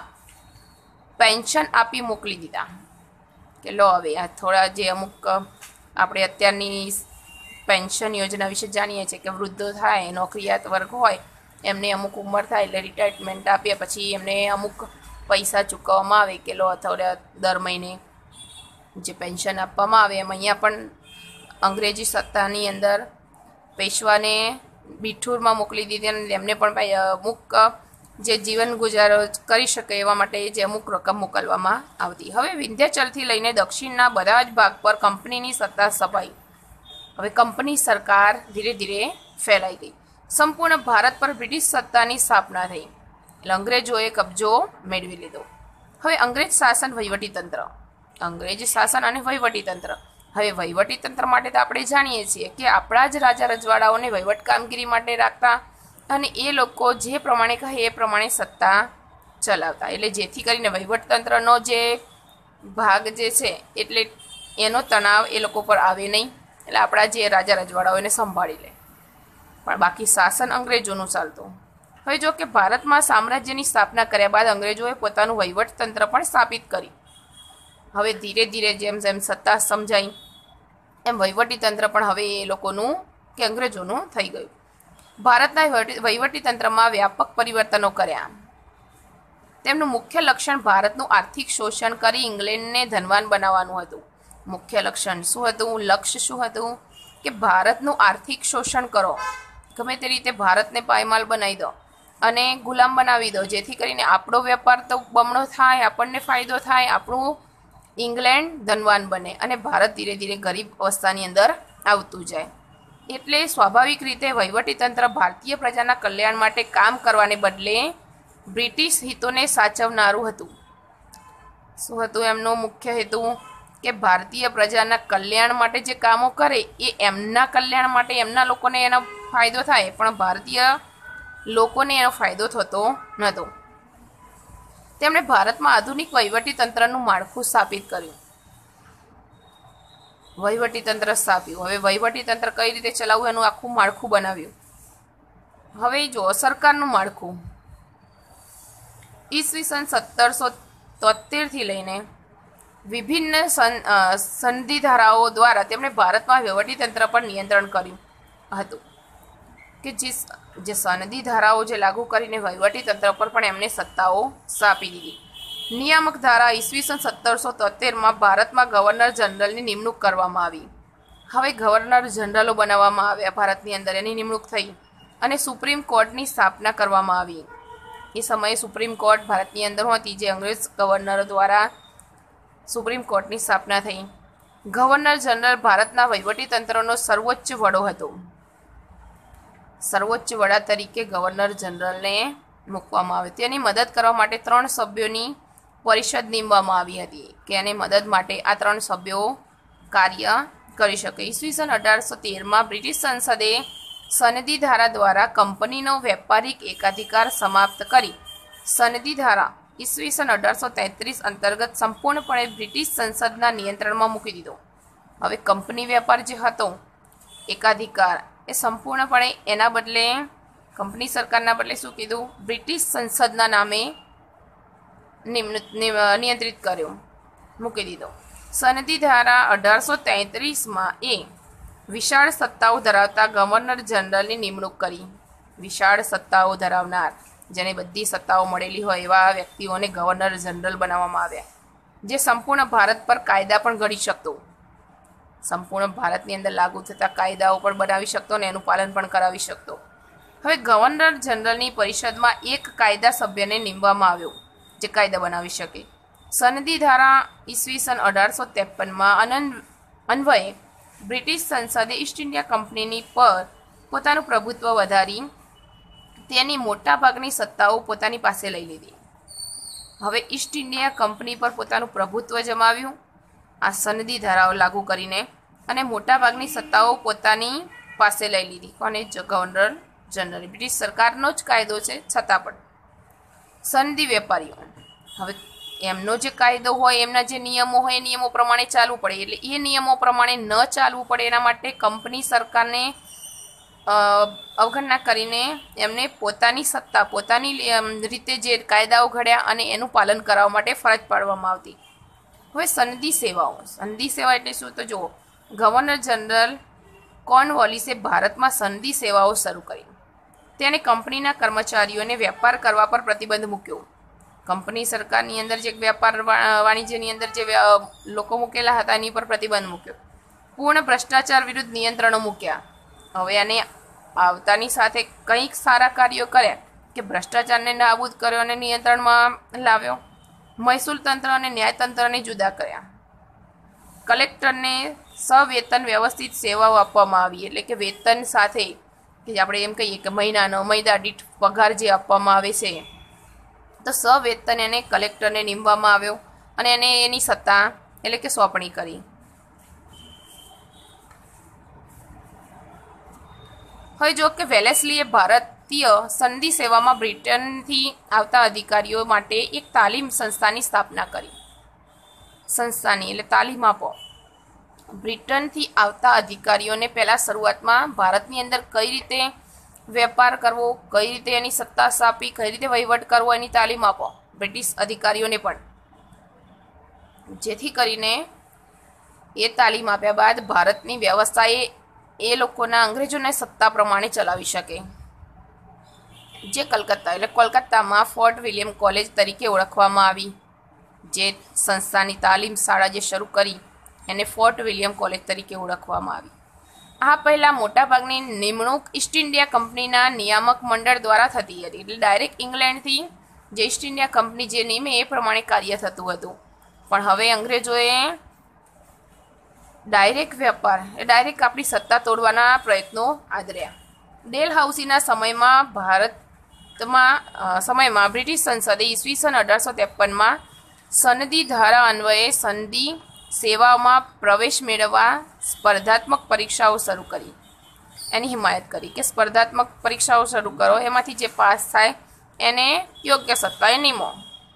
પેન્શન આપી મોકલી દીધા કે લો હવે આ થોડા જે અમુક આપણે અત્યારની પેન્શન યોજના વિશે જાણીએ છીએ કે વૃદ્ધો થાય, નોકરિયાત વર્ગ હોય, એમને અમુક ઉંમર થાય એટલે રિટાયરમેન્ટ આપ્યા પછી એમને અમુક પૈસા ચૂકવવામાં આવે કે લો થોડા દર મહિને જે પેન્શન આપવામાં આવે. એમ અહીંયા પણ અંગ્રેજી સત્તાની અંદર પેશવાને બિઠુરમાં મોકલી દીધી અને એમને પણ અમુક જે જીવન ગુજારો કરી શકે એવા માટે જે અમુક રકમ મોકલવામાં આવતી. હવે વિંધ્યાચલથી લઈને દક્ષિણના બધા જ ભાગ પર કંપનીની સત્તા સ્થપાઈ. હવે કંપની સરકાર ધીરે ધીરે ફેલાઈ ગઈ. સંપૂર્ણ ભારત પર બ્રિટિશ સત્તાની સ્થાપના થઈ. એટલે અંગ્રેજોએ કબજો મેળવી લીધો. હવે અંગ્રેજ શાસન વહીવટીતંત્ર અંગ્રેજ શાસન અને વહીવટીતંત્ર હવે વહીવટીતંત્ર માટે તો આપણે જાણીએ છીએ કે આપણા જ રાજા રજવાડાઓને વહીવટ કામગીરી માટે રાખતા અને એ લોકો જે પ્રમાણે કહે એ પ્રમાણે સત્તા ચલાવતા. એટલે જેથી કરીને વહીવટતંત્રનો જે ભાગ જે છે એટલે એનો તણાવ એ લોકો પર આવે નહીં. એટલે આપણા જે રાજા રજવાડાઓ એને સંભાળી લે, પણ બાકી શાસન અંગ્રેજોનું ચાલતું. હવે જો કે ભારતમાં સામ્રાજ્યની સ્થાપના કર્યા બાદ અંગ્રેજોએ પોતાનું વહીવટતંત્ર પણ સ્થાપિત કરી. હવે ધીરે ધીરે જેમ જેમ સત્તા સમજાઈ એમ વહીવટીતંત્ર પણ હવે એ લોકોનું કે અંગ્રેજોનું થઈ ગયું. ભારતના વહીવટીતંત્રમાં વ્યાપક પરિવર્તનો કર્યા. તેમનું મુખ્ય લક્ષણ ભારતનું આર્થિક શોષણ કરી ઇંગ્લેન્ડને ધનવાન બનાવવાનું હતું. મુખ્ય લક્ષણ શું હતું? લક્ષ્ય શું હતું? કે ભારતનું આર્થિક શોષણ કરો, ગમે તે રીતે ભારતને પાયમાલ બનાવી દો અને ગુલામ બનાવી દો, જેથી કરીને આપણો વેપાર તો બમણો થાય, આપણને ફાયદો થાય, આપણું ઇંગ્લેન્ડ ધનવાન બને અને ભારત ધીરે ધીરે ગરીબ અવસ્થાની અંદર આવતું જાય. એટલે સ્વાભાવિક રીતે વહીવટીતંત્ર ભારતીય પ્રજાના કલ્યાણ માટે કામ કરવાને બદલે બ્રિટિશ હિતોને સાચવનારું હતું. શું હતું એમનો મુખ્ય હેતુ? કે ભારતીય પ્રજાના કલ્યાણ માટે જે કામો કરે એ એમના કલ્યાણ માટે, એમના લોકોને એનો ફાયદો થાય, પણ ભારતીય લોકોને એનો ફાયદો થતો નહોતો. તેમણે ભારતમાં આધુનિક વહીવટીતંત્રનું માળખું સ્થાપિત કર્યું. વહીવટીતંત્ર સ્થાપ્યું. હવે વહીવટીતંત્ર કઈ રીતે ચલાવવું એનું આખું માળખું બનાવ્યું. હવે જો સરકારનું માળખું ઈસવીસન સત્તરસો તોતેરથી લઈને વિભિન્ન સંધિ ધારાઓ દ્વારા તેમણે ભારતમાં વહીવટીતંત્ર પર નિયંત્રણ કર્યું હતું. કે જે જે સંધિ ધારાઓ જે લાગુ કરીને વહીવટીતંત્ર પર પણ એમને સત્તાઓ સ્થાપી દીધી. નિયામક ધારા ઈસવીસન સત્તરસો તોતેરમાં ભારતમાં ગવર્નર જનરલની નિમણૂક કરવામાં આવી. હવે ગવર્નર જનરલો બનાવવામાં આવ્યા ભારતની અંદર, એની નિમણૂક થઈ અને સુપ્રીમ કોર્ટની સ્થાપના કરવામાં આવી. એ સમયે સુપ્રીમ કોર્ટ ભારતની અંદર હતી, જે અંગ્રેજ ગવર્નરો દ્વારા સુપ્રીમ કોર્ટની સ્થાપના થઈ. ગવર્નર જનરલ ભારતના વહીવટીતંત્રનો સર્વોચ્ચ વડો હતો. સર્વોચ્ચ વડા તરીકે ગવર્નર જનરલને મૂકવામાં આવે. તેની મદદ કરવા માટે ત્રણ સભ્યોની પરિષદ નીમવામાં આવી હતી કે એને મદદ માટે આ ત્રણ સભ્યો કાર્ય કરી શકે. ઈસવીસન અઢારસો તેરમાં બ્રિટિશ સંસદે સનદી ધારા દ્વારા કંપનીનો વેપારિક એકાધિકાર સમાપ્ત કરી સનદી ધારા ઈસવીસન અઢારસો તેત્રીસ અંતર્ગત સંપૂર્ણપણે બ્રિટિશ સંસદના નિયંત્રણમાં મૂકી દીધો. હવે કંપની વેપાર જે હતો એકાધિકાર એ સંપૂર્ણપણે એના બદલે કંપની સરકારના બદલે શું કીધું, બ્રિટિશ સંસદના નામે નિયંત્રિત કર્યો, મૂકી દીધો. સનદી ધારા અઢારસો તેત્રીસમાં એ વિશાળ સત્તાઓ ધરાવતા ગવર્નર જનરલની નિમણૂક કરી. વિશાળ સત્તાઓ ધરાવનાર, જેને બધી સત્તાઓ મળેલી હોય એવા વ્યક્તિઓને ગવર્નર જનરલ બનાવવામાં આવ્યા, જે સંપૂર્ણ ભારત પર કાયદા પણ ઘડી શકતો, સંપૂર્ણ ભારતની અંદર લાગુ થતા કાયદાઓ પણ બનાવી શકતો અને એનું પાલન પણ કરાવી શકતો. હવે ગવર્નર જનરલની પરિષદમાં એક કાયદા સભ્યને નીમવામાં આવ્યો જે કાયદા બનાવી શકે. સનદી ધારા ઈસવીસન અઢારસો ત્રેપનમાં અન્વયે બ્રિટિશ સંસદે ઈસ્ટ ઇન્ડિયા કંપનીની પર પોતાનું પ્રભુત્વ વધારી તેની મોટાભાગની સત્તાઓ પોતાની પાસે લઈ લીધી. હવે ઈસ્ટ ઇન્ડિયા કંપની પર પોતાનું પ્રભુત્વ જમાવ્યું આ સનદી ધારાઓ લાગુ કરીને, અને મોટાભાગની સત્તાઓ પોતાની પાસે લઈ લીધી. કોને? Governor general. બ્રિટિશ સરકારનો જ કાયદો છે છતાં પણ. સનદી વેપારીઓ, હવે એમનો જે કાયદો હોય, એમના જે નિયમો હોય એ નિયમો પ્રમાણે ચાલવું પડે. એટલે એ નિયમો પ્રમાણે ન ચાલવું પડે એના માટે કંપની સરકારને અવગણના કરીને એમને પોતાની સત્તા, પોતાની રીતે જે કાયદાઓ ઘડ્યા અને એનું પાલન કરાવવા માટે ફરજ પાડવામાં આવતી. હવે સનદી સેવાઓ, સનદી સેવા એટલે શું? તો જુઓ, ગવર્નર જનરલ કોર્નવોલિસે ભારતમાં સનદી સેવાઓ શરૂ કરી. તેણે કંપનીના કર્મચારીઓને વેપાર કરવા પર પ્રતિબંધ મૂક્યો. કંપની સરકારની અંદર જે વેપાર વાણિજ્યની અંદર જે લોકો મૂકેલા હતા એની પર પ્રતિબંધ મૂક્યો. પૂર્ણ ભ્રષ્ટાચાર વિરુદ્ધ નિયંત્રણો મૂક્યા. હવે આને આવતાની સાથે કંઈક સારા કાર્યો કર્યા કે ભ્રષ્ટાચારને નાબૂદ કર્યો અને નિયંત્રણમાં લાવ્યો. મહેસૂલ તંત્ર અને ન્યાયતંત્રને જુદા કર્યા. કલેક્ટરને સવેતન વ્યવસ્થિત સેવાઓ આપવામાં આવી, એટલે કે વેતન સાથે કે આપણે એમ કહીએ કે મહિનાનો મહિના દીઠ પગાર જે આપવામાં આવે છે, તો સવેતન એને કલેક્ટરને નીમવામાં આવ્યો અને એને એની સત્તા એટલે કે સોંપણી કરી. હવે જો કે વેલેસ્લીએ ભારતીય સનદી સેવામાં બ્રિટનથી આવતા અધિકારીઓ માટે એક તાલીમ સંસ્થાની સ્થાપના કરી. સંસ્થાની એટલે તાલીમ આપો. બ્રિટનથી આવતા અધિકારીઓને પહેલાં શરૂઆતમાં ભારતની અંદર કઈ રીતે વેપાર કરવો, કઈ રીતે એની સત્તા સ્થાપી, કઈ રીતે વહીવટ કરવો એની તાલીમ આપો બ્રિટિશ અધિકારીઓને પણ, જેથી કરીને એ તાલીમ આપ્યા બાદ ભારતની વ્યવસ્થા એ એ લોકોના અંગ્રેજોને સત્તા પ્રમાણે ચલાવી શકે. જે કલકત્તા એટલે કોલકાતામાં ફોર્ટ વિલિયમ કોલેજ તરીકે ઓળખવામાં આવી. જે સંસ્થાની તાલીમ શાળા જે શરૂ કરી એને ફોર્ટ વિલિયમ કોલેજ તરીકે ઓળખવામાં આવી. આ પહેલાં મોટાભાગની નિમણૂક ઈસ્ટ ઇન્ડિયા કંપનીના નિયામક મંડળ દ્વારા થતી હતી, એટલે ડાયરેક્ટ ઇંગ્લેન્ડથી જે ઈસ્ટ ઇન્ડિયા કંપની જે નિયમે એ પ્રમાણે કાર્ય થતું હતું. પણ હવે અંગ્રેજોએ ડાયરેક્ટ વેપાર એ ડાયરેક્ટ આપણી સત્તા તોડવાના પ્રયત્નો આદર્યા. ડેલહાઉસીના સમયમાં ભારતમાં સમયમાં બ્રિટિશ સંસદે ઈસવીસન અઢારસો ત્રેપનમાં સનદી ધારા અન્વયે સનદી સેવામાં પ્રવેશ મેળવવા સ્પર્ધાત્મક પરીક્ષાઓ શરૂ કરી. એની હિમાયત કરી કે સ્પર્ધાત્મક પરીક્ષાઓ શરૂ કરો, એમાંથી જે પાસ થાય એને યોગ્ય સત્તાએ નિમો.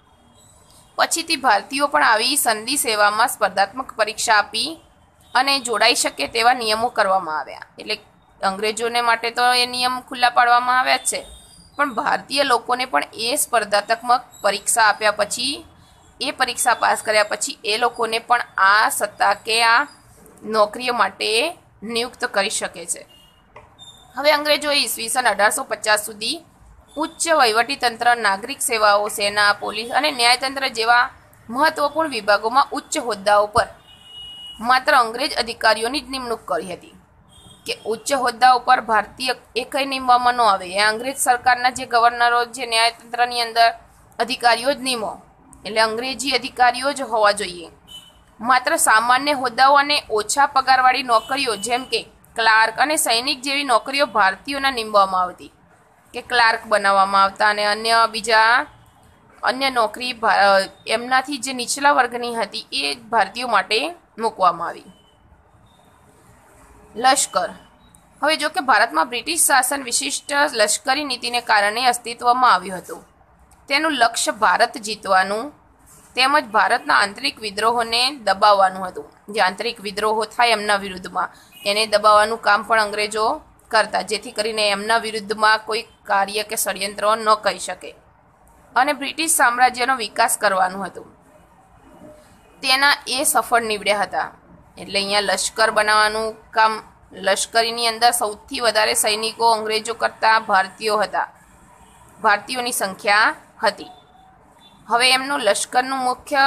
પછીથી ભારતીયો પણ આવી સનદી સેવામાં સ્પર્ધાત્મક પરીક્ષા આપી અને જોડાઈ શકે તેવા નિયમો કરવામાં આવ્યા. એટલે અંગ્રેજોને માટે તો એ નિયમ ખુલ્લા પાડવામાં આવ્યા જ છે, પણ ભારતીય લોકોને પણ એ સ્પર્ધાત્મક પરીક્ષા આપ્યા પછી, એ પરીક્ષા પાસ કર્યા પછી એ લોકોને પણ આ સત્તા કે આ નોકરીઓ માટે નિયુક્ત કરી શકે છે. હવે અંગ્રેજોએ ઈસવીસન અઢારસો પચાસ સુધી ઉચ્ચ વહીવટીતંત્ર, નાગરિક સેવાઓ, સેના, પોલીસ અને ન્યાયતંત્ર જેવા મહત્વપૂર્ણ વિભાગોમાં ઉચ્ચ હોદ્દાઓ પર માત્ર અંગ્રેજ અધિકારીઓની જ નિમણૂક કરી હતી. કે ઉચ્ચ હોદ્દા ઉપર ભારતીય એકય નિમવામાં ન આવે, એ અંગ્રેજ સરકારના જે ગવર્નરો, જે ન્યાયતંત્રની અંદર અધિકારીઓ જ નિમો, એટલે અંગ્રેજી અધિકારીઓ જ હોવા જોઈએ. માત્ર સામાન્ય હોદ્દાઓ અને ઓછા પગારવાળી નોકરીઓ જેમ કે ક્લાર્ક અને સૈનિક જેવી નોકરીઓ ભારતીયોના નિમવામાં આવતી, કે ક્લાર્ક બનાવવામાં આવતા, અને અન્ય બીજા અન્ય નોકરી એમનાથી જે નીચલા વર્ગની હતી એ ભારતીયો માટે મૂકવામાં આવી. લશ્કર હવે જો કે ભારતમાં બ્રિટિશ શાસન વિશિષ્ટ લશ્કરી નીતિને કારણે અસ્તિત્વમાં આવ્યું હતું. તેનું લક્ષ્ય ભારત જીતવાનું તેમજ ભારતના આંતરિક વિદ્રોહોને દબાવવાનું હતું. જે આંતરિક વિદ્રોહો થાય એમના વિરુદ્ધમાં એને દબાવવાનું કામ પણ અંગ્રેજો કરતા, જેથી કરીને એમના વિરુદ્ધમાં કોઈ કાર્ય કે ષડયંત્ર ન કરી શકે. અને બ્રિટિશ સામ્રાજ્યનો વિકાસ કરવાનું હતું. તેના એ સફળ નીવડ્યા હતા. એટલે અહીંયા લશ્કર બનાવવાનું કામ, લશ્કરીની અંદર સૌથી વધારે સૈનિકો અંગ્રેજો કરતાં ભારતીયો હતા, ભારતીયોની સંખ્યા હતી. હવે એમનું લશ્કરનું મુખ્ય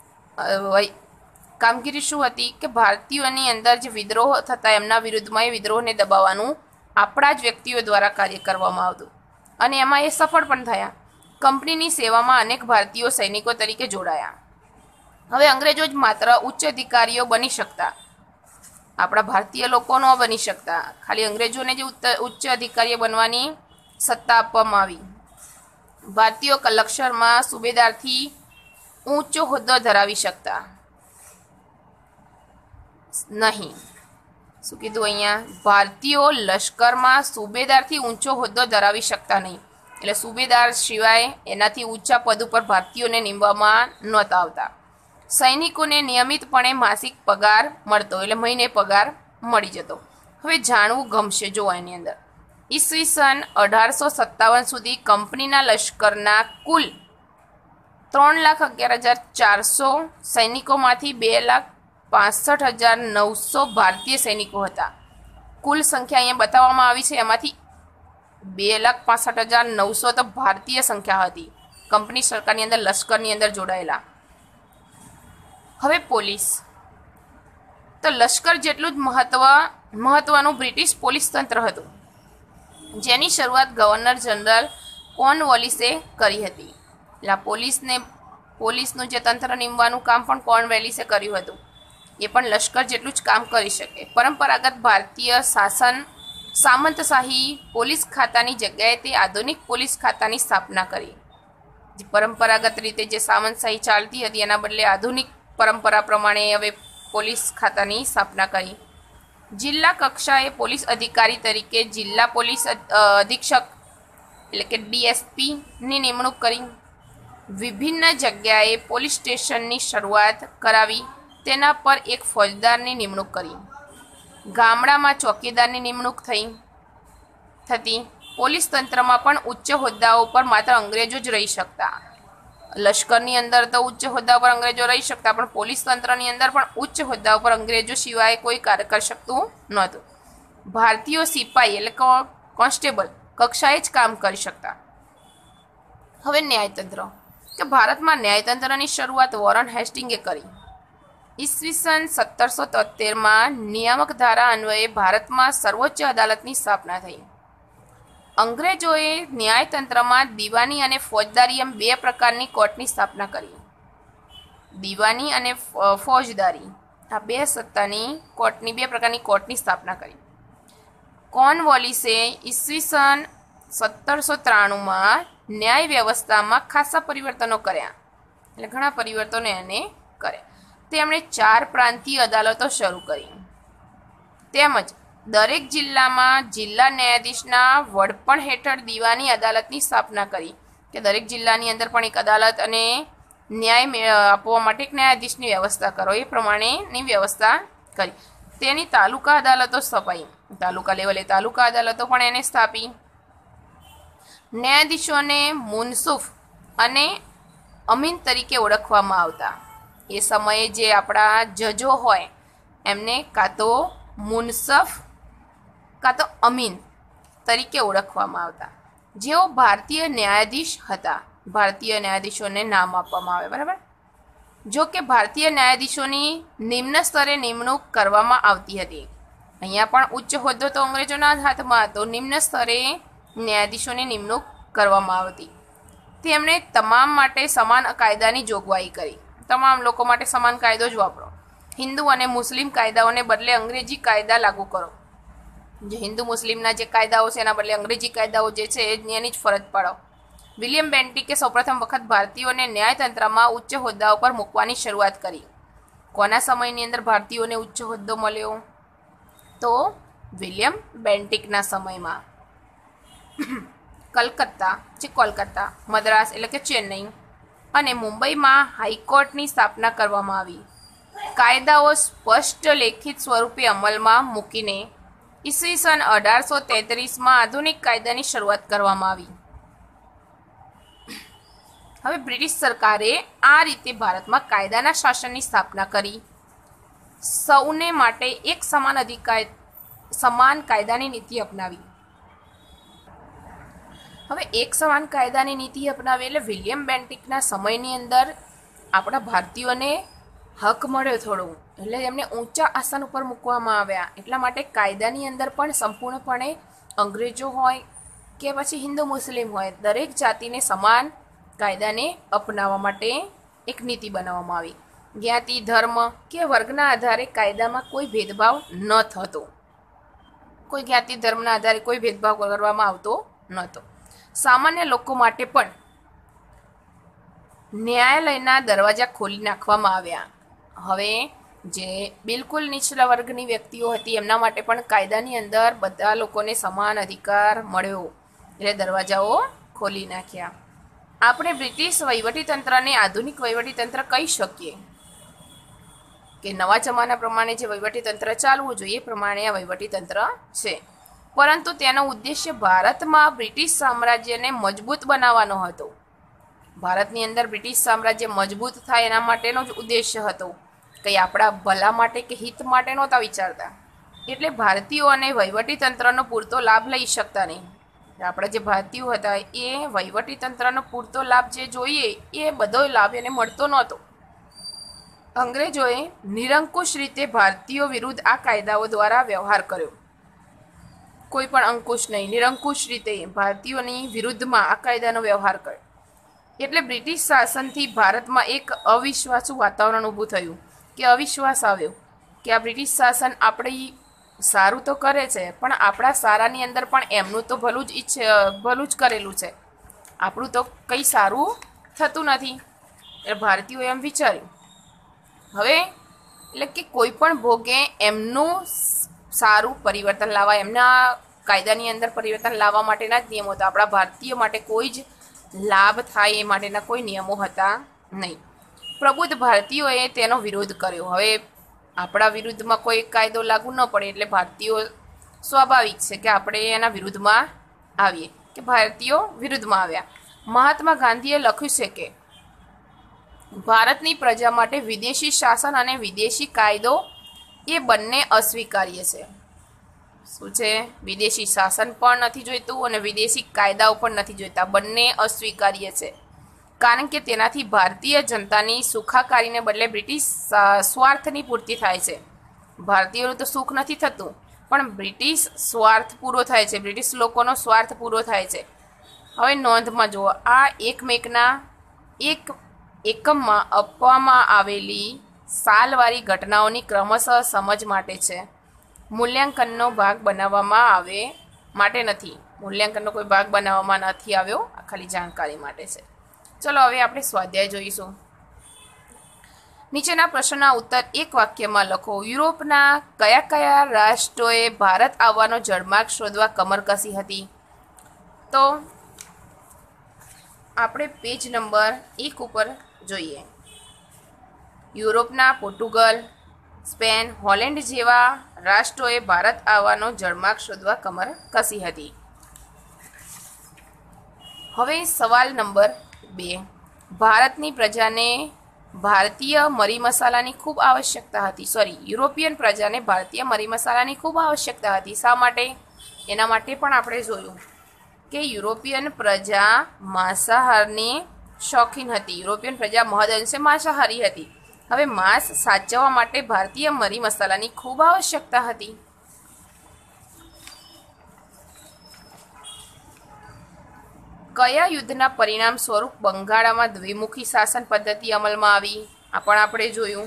કામગીરી શું હતી કે ભારતીયોની અંદર જે વિદ્રોહ થતા એમના વિરુદ્ધમાં એ વિદ્રોહને દબાવવાનું આપણા જ વ્યક્તિઓ દ્વારા કાર્ય કરવામાં આવતું અને એમાં એ સફળ પણ થયા. કંપનીની સેવામાં અનેક ભારતીયો સૈનિકો તરીકે જોડાયા. હવે અંગ્રેજો જ માત્ર ઉચ્ચ અધિકારીઓ બની શકતા, આપણા ભારતીય લોકો ન બની શકતા. ખાલી અંગ્રેજોને જે ઉચ્ચ અધિકારીઓ બનવાની સત્તા આપવામાં આવી. ભારતીયો લશ્કરમાં સુબેદારથી ઊંચો હોદ્દો ધરાવી શકતા નહીં. શું કીધું અહીંયા? ભારતીયો લશ્કરમાં સુબેદારથી ઊંચો હોદ્દો ધરાવી શકતા નહીં. એટલે સુબેદાર સિવાય એનાથી ઊંચા પદ ઉપર ભારતીયોને નીમવામાં નહોતા આવતા. સૈનિકોને નિયમિતપણે માસિક પગાર મળતો, એટલે મહિને પગાર મળી જતો. હવે જાણવું ગમશે જો એની અંદર ઈસવીસન અઢારસો સત્તાવન સુધી કંપનીના લશ્કરના કુલ ત્રણ લાખ અગિયાર હજાર ચારસો સૈનિકોમાંથી બે લાખ પાસઠ હજાર નવસો ભારતીય સૈનિકો હતા. કુલ સંખ્યા અહીંયા બતાવવામાં આવી છે, એમાંથી બે લાખ પાસઠ હજાર નવસો તો ભારતીય સંખ્યા હતી કંપની સરકારની અંદર લશ્કરની અંદર જોડાયેલા. હવે પોલીસ, તો લશ્કર જેટલું જ મહત્વ મહત્વનું બ્રિટિશ પોલીસ તંત્ર હતું, જેની શરૂઆત ગવર્નર જનરલ કોર્નવોલિસે કરી હતી. એટલે આ પોલીસને પોલીસનું જે તંત્ર નીમવાનું કામ પણ કોર્નવોલિસે કર્યું હતું. એ પણ લશ્કર જેટલું જ કામ કરી શકે. પરંપરાગત ભારતીય શાસન સામંતશાહી પોલીસ ખાતાની જગ્યાએ તે આધુનિક પોલીસ ખાતાની સ્થાપના કરી. જે પરંપરાગત રીતે જે સામંતશાહી ચાલતી હતી એના બદલે આધુનિક પરંપરા પ્રમાણે હવે પોલીસ ખાતાની સ્થાપના કરી. જિલ્લા કક્ષાએ પોલીસ અધિકારી તરીકે જિલ્લા પોલીસ અધિક્ષક એટલે કે ડીએસપીની નિમણૂક કરી. વિભિન્ન જગ્યાએ પોલીસ સ્ટેશનની શરૂઆત કરાવી. તેના પર એક ફોજદારની નિમણૂક કરી. ગામડામાં ચોકીદારની નિમણૂક થઈ થતી. પોલીસ તંત્રમાં પણ ઉચ્ચ હોદ્દાઓ પર માત્ર અંગ્રેજો જ રહી શકતા. લશ્કરની અંદર તો ઉચ્ચ હોદ્દા પર અંગ્રેજો રહી શકતા, પણ પોલીસ તંત્રની અંદર પણ ઉચ્ચ હોદ્દા પર અંગ્રેજો સિવાય કોઈ કાર્ય કરી શકતું નહોતું. ભારતીયો સિપાહી એટલે કોન્સ્ટેબલ કક્ષાએ જ કામ કરી શકતા. હવે ન્યાયતંત્ર, કે ભારતમાં ન્યાયતંત્રની શરૂઆત વોરન હેસ્ટિંગે કરી. ઈસવીસન સત્તરસો તોતેરમાં નિયામક ધારા અન્વયે ભારતમાં સર્વોચ્ચ અદાલતની સ્થાપના થઈ. અંગ્રેજોએ ન્યાયતંત્રમાં દીવાની અને ફોજદારી એમ બે પ્રકારની કોર્ટની સ્થાપના કરી. દીવાની અને ફોજદારી આ બે સત્તાની કોર્ટની બે પ્રકારની કોર્ટની સ્થાપના કરી. કોર્નવોલિસે ઈસવીસન સત્તરસો ત્રાણુંમાં ન્યાય વ્યવસ્થામાં ખાસા પરિવર્તનો કર્યા. એટલે ઘણા પરિવર્તનો એને કર્યા. તેમણે ચાર પ્રાંતીય અદાલતો શરૂ કરી. તેમજ દરેક જિલ્લામાં જિલ્લા ન્યાયાધીશના વડપણ હેઠળ દીવાની અદાલતની સ્થાપના કરી. કે દરેક જિલ્લાની અંદર પણ એક અદાલત અને ન્યાય આપવા માટે એક ન્યાયાધીશની વ્યવસ્થા કરો, એ પ્રમાણેની વ્યવસ્થા કરી. તેની તાલુકા અદાલતો સ્થપાઈ. તાલુકા લેવલે તાલુકા અદાલતો પણ એને સ્થાપી. ન્યાયાધીશોને મુનસુફ અને અમીન તરીકે ઓળખવામાં આવતા. એ સમયે જે આપણા જજો હોય એમને કાં તો મુનસફ કાં તો અમીન તરીકે ઓળખવામાં આવતા, જેઓ ભારતીય ન્યાયાધીશ હતા. ભારતીય ન્યાયાધીશોને નામ આપવામાં આવે, બરાબર. જો કે ભારતીય ન્યાયાધીશોની નિમ્ન સ્તરે નિમણૂક કરવામાં આવતી હતી. અહીંયા પણ ઉચ્ચ હોદ્દો તો અંગ્રેજોના હાથમાં હતો, નિમ્ન સ્તરે ન્યાયાધીશોની નિમણૂક કરવામાં આવતી. તેમણે તમામ માટે સમાન કાયદાની જોગવાઈ કરી. તમામ લોકો માટે સમાન કાયદો જ વાપરો. હિન્દુ અને મુસ્લિમ કાયદાઓને બદલે અંગ્રેજી કાયદા લાગુ કરો. જે હિન્દુ મુસ્લિમના જે કાયદાઓ છે એના બદલે અંગ્રેજી કાયદાઓ જે છે એની જ ફરજ પાડો. વિલિયમ બેન્ટિકે સૌપ્રથમ વખત ભારતીયોને ન્યાયતંત્રમાં ઉચ્ચ હોદ્દાઓ પર મૂકવાની શરૂઆત કરી. કોના સમયની અંદર ભારતીયોને ઉચ્ચ હોદ્દો મળ્યો? તો વિલિયમ બેન્ટિકના સમયમાં. કલકત્તા જે કોલકાતા, મદ્રાસ એટલે કે ચેન્નઈ અને મુંબઈમાં હાઈકોર્ટની સ્થાપના કરવામાં આવી. કાયદાઓ સ્પષ્ટ લેખિત સ્વરૂપે અમલમાં મૂકીને ઈસવીસન અઢારસો તેત્રીસમાં આધુનિક કાયદાની શરૂઆત કરવામાં આવી. હવે બ્રિટિશ સરકારે આ રીતે ભારતમાં કાયદાના શાસનની સ્થાપના કરી. સૌને માટે એક સમાન અધિકાર સમાન કાયદાની નીતિ અપનાવી. હવે એક સમાન કાયદાની નીતિ અપનાવી એટલે વિલિયમ બેન્ટિકના સમયની અંદર આપણા ભારતીયોને હક મળ્યો થોડું, એટલે એમને ઊંચા આસન ઉપર મૂકવામાં આવ્યા. એટલા માટે કાયદાની અંદર પણ સંપૂર્ણપણે અંગ્રેજો હોય કે પછી હિન્દુ મુસ્લિમ હોય, દરેક જાતિને સમાન કાયદાને અપનાવવા માટે એક નીતિ બનાવવામાં આવી. જ્ઞાતિ, ધર્મ કે વર્ગના આધારે કાયદામાં કોઈ ભેદભાવ ન થતો. કોઈ જ્ઞાતિ ધર્મના આધારે કોઈ ભેદભાવ કરવામાં આવતો નહોતો. સામાન્ય લોકો માટે પણ ન્યાયાલયના દરવાજા ખોલી નાખવામાં આવ્યા. હવે જે બિલકુલ નીચલા વર્ગની વ્યક્તિઓ હતી એમના માટે પણ કાયદાની અંદર બધા લોકોને સમાન અધિકાર મળ્યો, એટલે દરવાજાઓ ખોલી નાખ્યા. આપણે બ્રિટિશ વહીવટીતંત્રને આધુનિક વહીવટીતંત્ર કહી શકીએ કે નવા જમાના પ્રમાણે જે વહીવટીતંત્ર ચાલવું જોઈએ એ પ્રમાણે આ વહીવટીતંત્ર છે. પરંતુ તેનો ઉદ્દેશ્ય ભારતમાં બ્રિટિશ સામ્રાજ્યને મજબૂત બનાવવાનો હતો. ભારતની અંદર બ્રિટિશ સામ્રાજ્ય મજબૂત થાય એના માટેનો જ ઉદ્દેશ્ય હતો, કંઈ આપણા ભલા માટે કે હિત માટે નહોતા વિચારતા. એટલે ભારતીયો અને વહીવટીતંત્રનો પૂરતો લાભ લઈ શકતા નહીં. આપણા જે ભારતીયો હતા એ વહીવટીતંત્રનો પૂરતો લાભ જે જોઈએ એ બધો લાભ એને મળતો નહોતો. અંગ્રેજોએ નિરંકુશ રીતે ભારતીયો વિરુદ્ધ આ કાયદાઓ દ્વારા વ્યવહાર કર્યો. કોઈ પણ અંકુશ નહીં, નિરંકુશ રીતે ભારતીયોની વિરુદ્ધમાં આ કાયદાનો વ્યવહાર કર્યો. એટલે બ્રિટિશ શાસનથી ભારતમાં એક અવિશ્વાસુ વાતાવરણ ઊભું થયું, કે અવિશ્વાસ આવ્યો કે આ બ્રિટિશ શાસન આપણી સારું તો કરે છે પણ આપણા સારાની અંદર પણ એમનું તો ભલું જ ઈચ્છે ભલું જ કરેલું છે, આપણું તો કંઈ સારું થતું નથી. એટલે ભારતીયોએ એમ વિચાર્યું હવે એટલે કે કોઈ પણ ભોગે એમનું સારું પરિવર્તન લાવવા, એમના કાયદાની અંદર પરિવર્તન લાવવા માટેના જ નિયમો હતા. આપણા ભારતીયો માટે કોઈ જ લાભ થાય એ માટેના કોઈ નિયમો હતા નહીં. પ્રબુદ્ધ ભારતીયોએ તેનો વિરોધ કર્યો. હવે આપણા વિરુદ્ધમાં કોઈ કાયદો લાગુ ન પડે એટલે ભારતીયો સ્વાભાવિક છે કે આપણે એના વિરુદ્ધમાં આવીએ, કે ભારતીયો વિરુદ્ધમાં આવ્યા. મહાત્મા ગાંધીએ લખ્યું છે કે ભારતની પ્રજા માટે વિદેશી શાસન અને વિદેશી કાયદો એ બંને અસ્વીકાર્ય છે. શું છે? વિદેશી શાસન પણ નથી જોઈતું અને વિદેશી કાયદાઓ પણ નથી જોઈતા, બંને અસ્વીકાર્ય છે. કારણ કે તેનાથી ભારતીય જનતાની સુખાકારીને બદલે બ્રિટિશ સ્વાર્થની પૂર્તિ થાય છે. ભારતીયોનું તો સુખ નથી થતું પણ બ્રિટિશ સ્વાર્થ પૂરો થાય છે, બ્રિટિશ લોકોનો સ્વાર્થ પૂરો થાય છે. હવે નોંધમાં જુઓ, આ એકમેકના એક એકમમાં આપવામાં આવેલી સાલવારી ઘટનાઓની ક્રમશઃ સમજ માટે છે, મૂલ્યાંકનનો ભાગ બનાવવામાં આવે માટે નથી. મૂલ્યાંકનનો કોઈ ભાગ બનાવવામાં નથી આવ્યો, આ ખાલી જાણકારી માટે છે. ચલો હવે આપણે સ્વાધ્યાય જોઈશું. નીચેના પ્રશ્નના ઉત્તર એક વાક્યમાં લખો. યુરોપના કયા કયા રાષ્ટ્રોએ ભારત આવવાનો જળમાર્ગ શોધવા કમર કસી હતી? તો આપણે પેજ નંબર એક ઉપર જોઈએ. યુરોપના પોર્ટુગલ, સ્પેન, હોલેન્ડ જેવા રાષ્ટ્રોએ ભારત આવવાનો જળમાર્ગ શોધવા કમર કસી હતી. હવે સવાલ નંબર બે. ભારતની પ્રજાને ભારતીય મરી મસાલાની ખૂબ આવશ્યકતા હતી. સોરી, યુરોપિયન પ્રજાને ભારતીય મરી મસાલાની ખૂબ આવશ્યકતા હતી. શા માટે? એના માટે પણ આપણે જોયું કે યુરોપિયન પ્રજા માંસાહારની શોખીન હતી. યુરોપિયન પ્રજા મહદઅંશે માંસાહારી હતી. હવે માંસ સાચવવા માટે ભારતીય મરી મસાલાની ખૂબ આવશ્યકતા હતી. કયા યુદ્ધના પરિણામ સ્વરૂપ બંગાળમાં દ્વિમુખી શાસન પદ્ધતિ અમલમાં આવી? આ પણ આપણે જોયું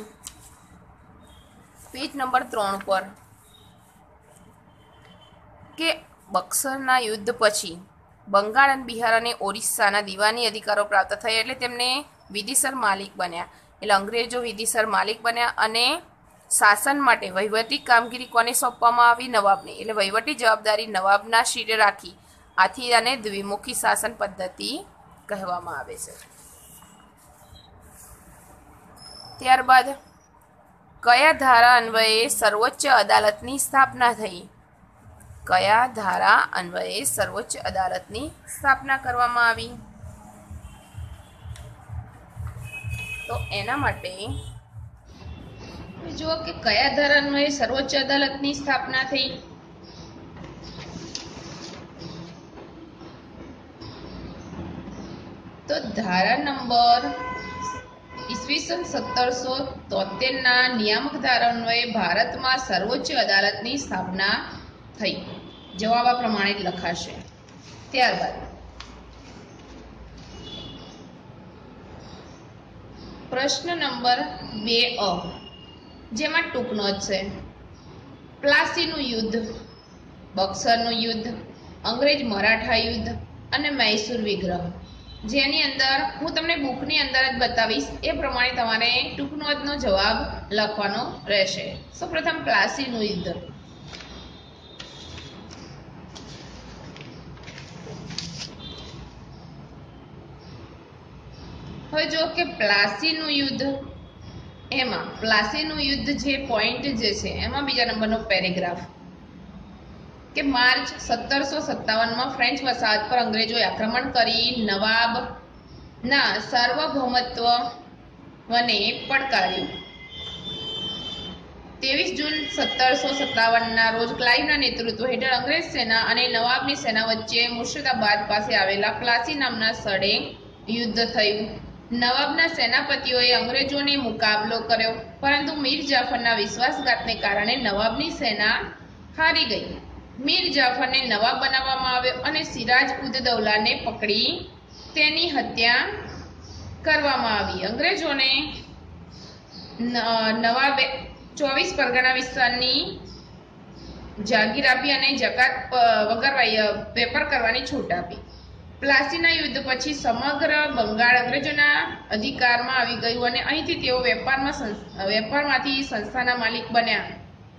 પેજ નંબર ત્રણ પર કે બક્સરના યુદ્ધ પછી બંગાળ અને બિહાર અને ઓરિસ્સાના દીવાની અધિકારો પ્રાપ્ત થયા એટલે તેમને વિધિસર માલિક બન્યા. એટલે અંગ્રેજો વિધિસર માલિક બન્યા અને શાસન માટે વહીવટી કામગીરી કોને સોંપવામાં આવી? નવાબને. એટલે વહીવટી જવાબદારી નવાબના શિરે રાખી. આથી આને દ્વિમુખી શાસન પદ્ધતિ કહેવામાં આવે છે. ત્યારબાદ કયા ધારા અન્વયે સર્વોચ્ચ અદાલતની સ્થાપના થઈ? કયા ધારા અન્વયે સર્વોચ્ચ અદાલતની સ્થાપના કરવામાં આવી? તો એના માટે જુઓ કે કયા ધારા અન્વયે સર્વોચ્ચ અદાલતની સ્થાપના થઈ. તો ધારા નંબર ઈસવીસન સત્તરસો તોતેર ના નિયામક ધારા અન્વયે ભારતમાં સર્વોચ્ચ અદાલતની સ્થાપના થઈ. જવાબ આ પ્રમાણે જ લખાશે. ત્યારબાદ પ્રશ્ન નંબર બે અ, જેમાં ટૂંક નોંધ છે. પ્લાસીનું યુદ્ધ, બક્સરનું યુદ્ધ, અંગ્રેજ મરાઠા યુદ્ધ અને મૈસૂર વિગ્રહ, જેની અંદર હું તમને બુકની અંદર જ બતાવીશ એ પ્રમાણે તમારે ટૂંક નોંધનો જવાબ લખવાનો રહેશે. સૌપ્રથમ પ્લાસીનું યુદ્ધ. હવે જો કે પ્લાસીનું યુદ્ધ, એમાં પ્લાસીનું યુદ્ધ જે પોઈન્ટ જે છે એમાં બીજા નંબરનો પેરેગ્રાફ કે માર્ચ સત્તરસો સત્તાવનમાં ફ્રેન્ચ વસાહત પર અંગ્રેજોએ આક્રમણ કરી નવાબના સાર્વભૌમત્વને પડકાર્યું. ત્રેવીસ જૂન સત્તરસો સત્તાવનના રોજ ક્લાઇવના નેતૃત્વ હેઠળ અંગ્રેજ સેના અને નવાબની સેના વચ્ચે મુર્શિદાબાદ પાસે આવેલા પ્લાસી નામના સ્થળે યુદ્ધ થયું. નવાબના સેનાપતિઓએ અંગ્રેજોને મુકાબલો કર્યો, પરંતુ મીર જાફરના વિશ્વાસઘાતને કારણે નવાબની સેના હારી ગઈ. મીર જાફરને નવાબ બનાવવામાં આવ્યો અને સિરાજ ઉદ દૌલાને પકડી તેની હત્યા કરવામાં આવી. અંગ્રેજોને નવાબે ચોવીસ પરગણા વિસ્તારની જાગીર આપી અને જકાત વગર વેપાર કરવાની છૂટ આપી. પ્લાસીના યુદ્ધ પછી સમગ્ર બંગાળ અંગ્રેજોના અધિકારમાં આવી ગયું અને અહીંથી તેઓ વેપારમાં વેપારમાંથી સંસ્થાના માલિક બન્યા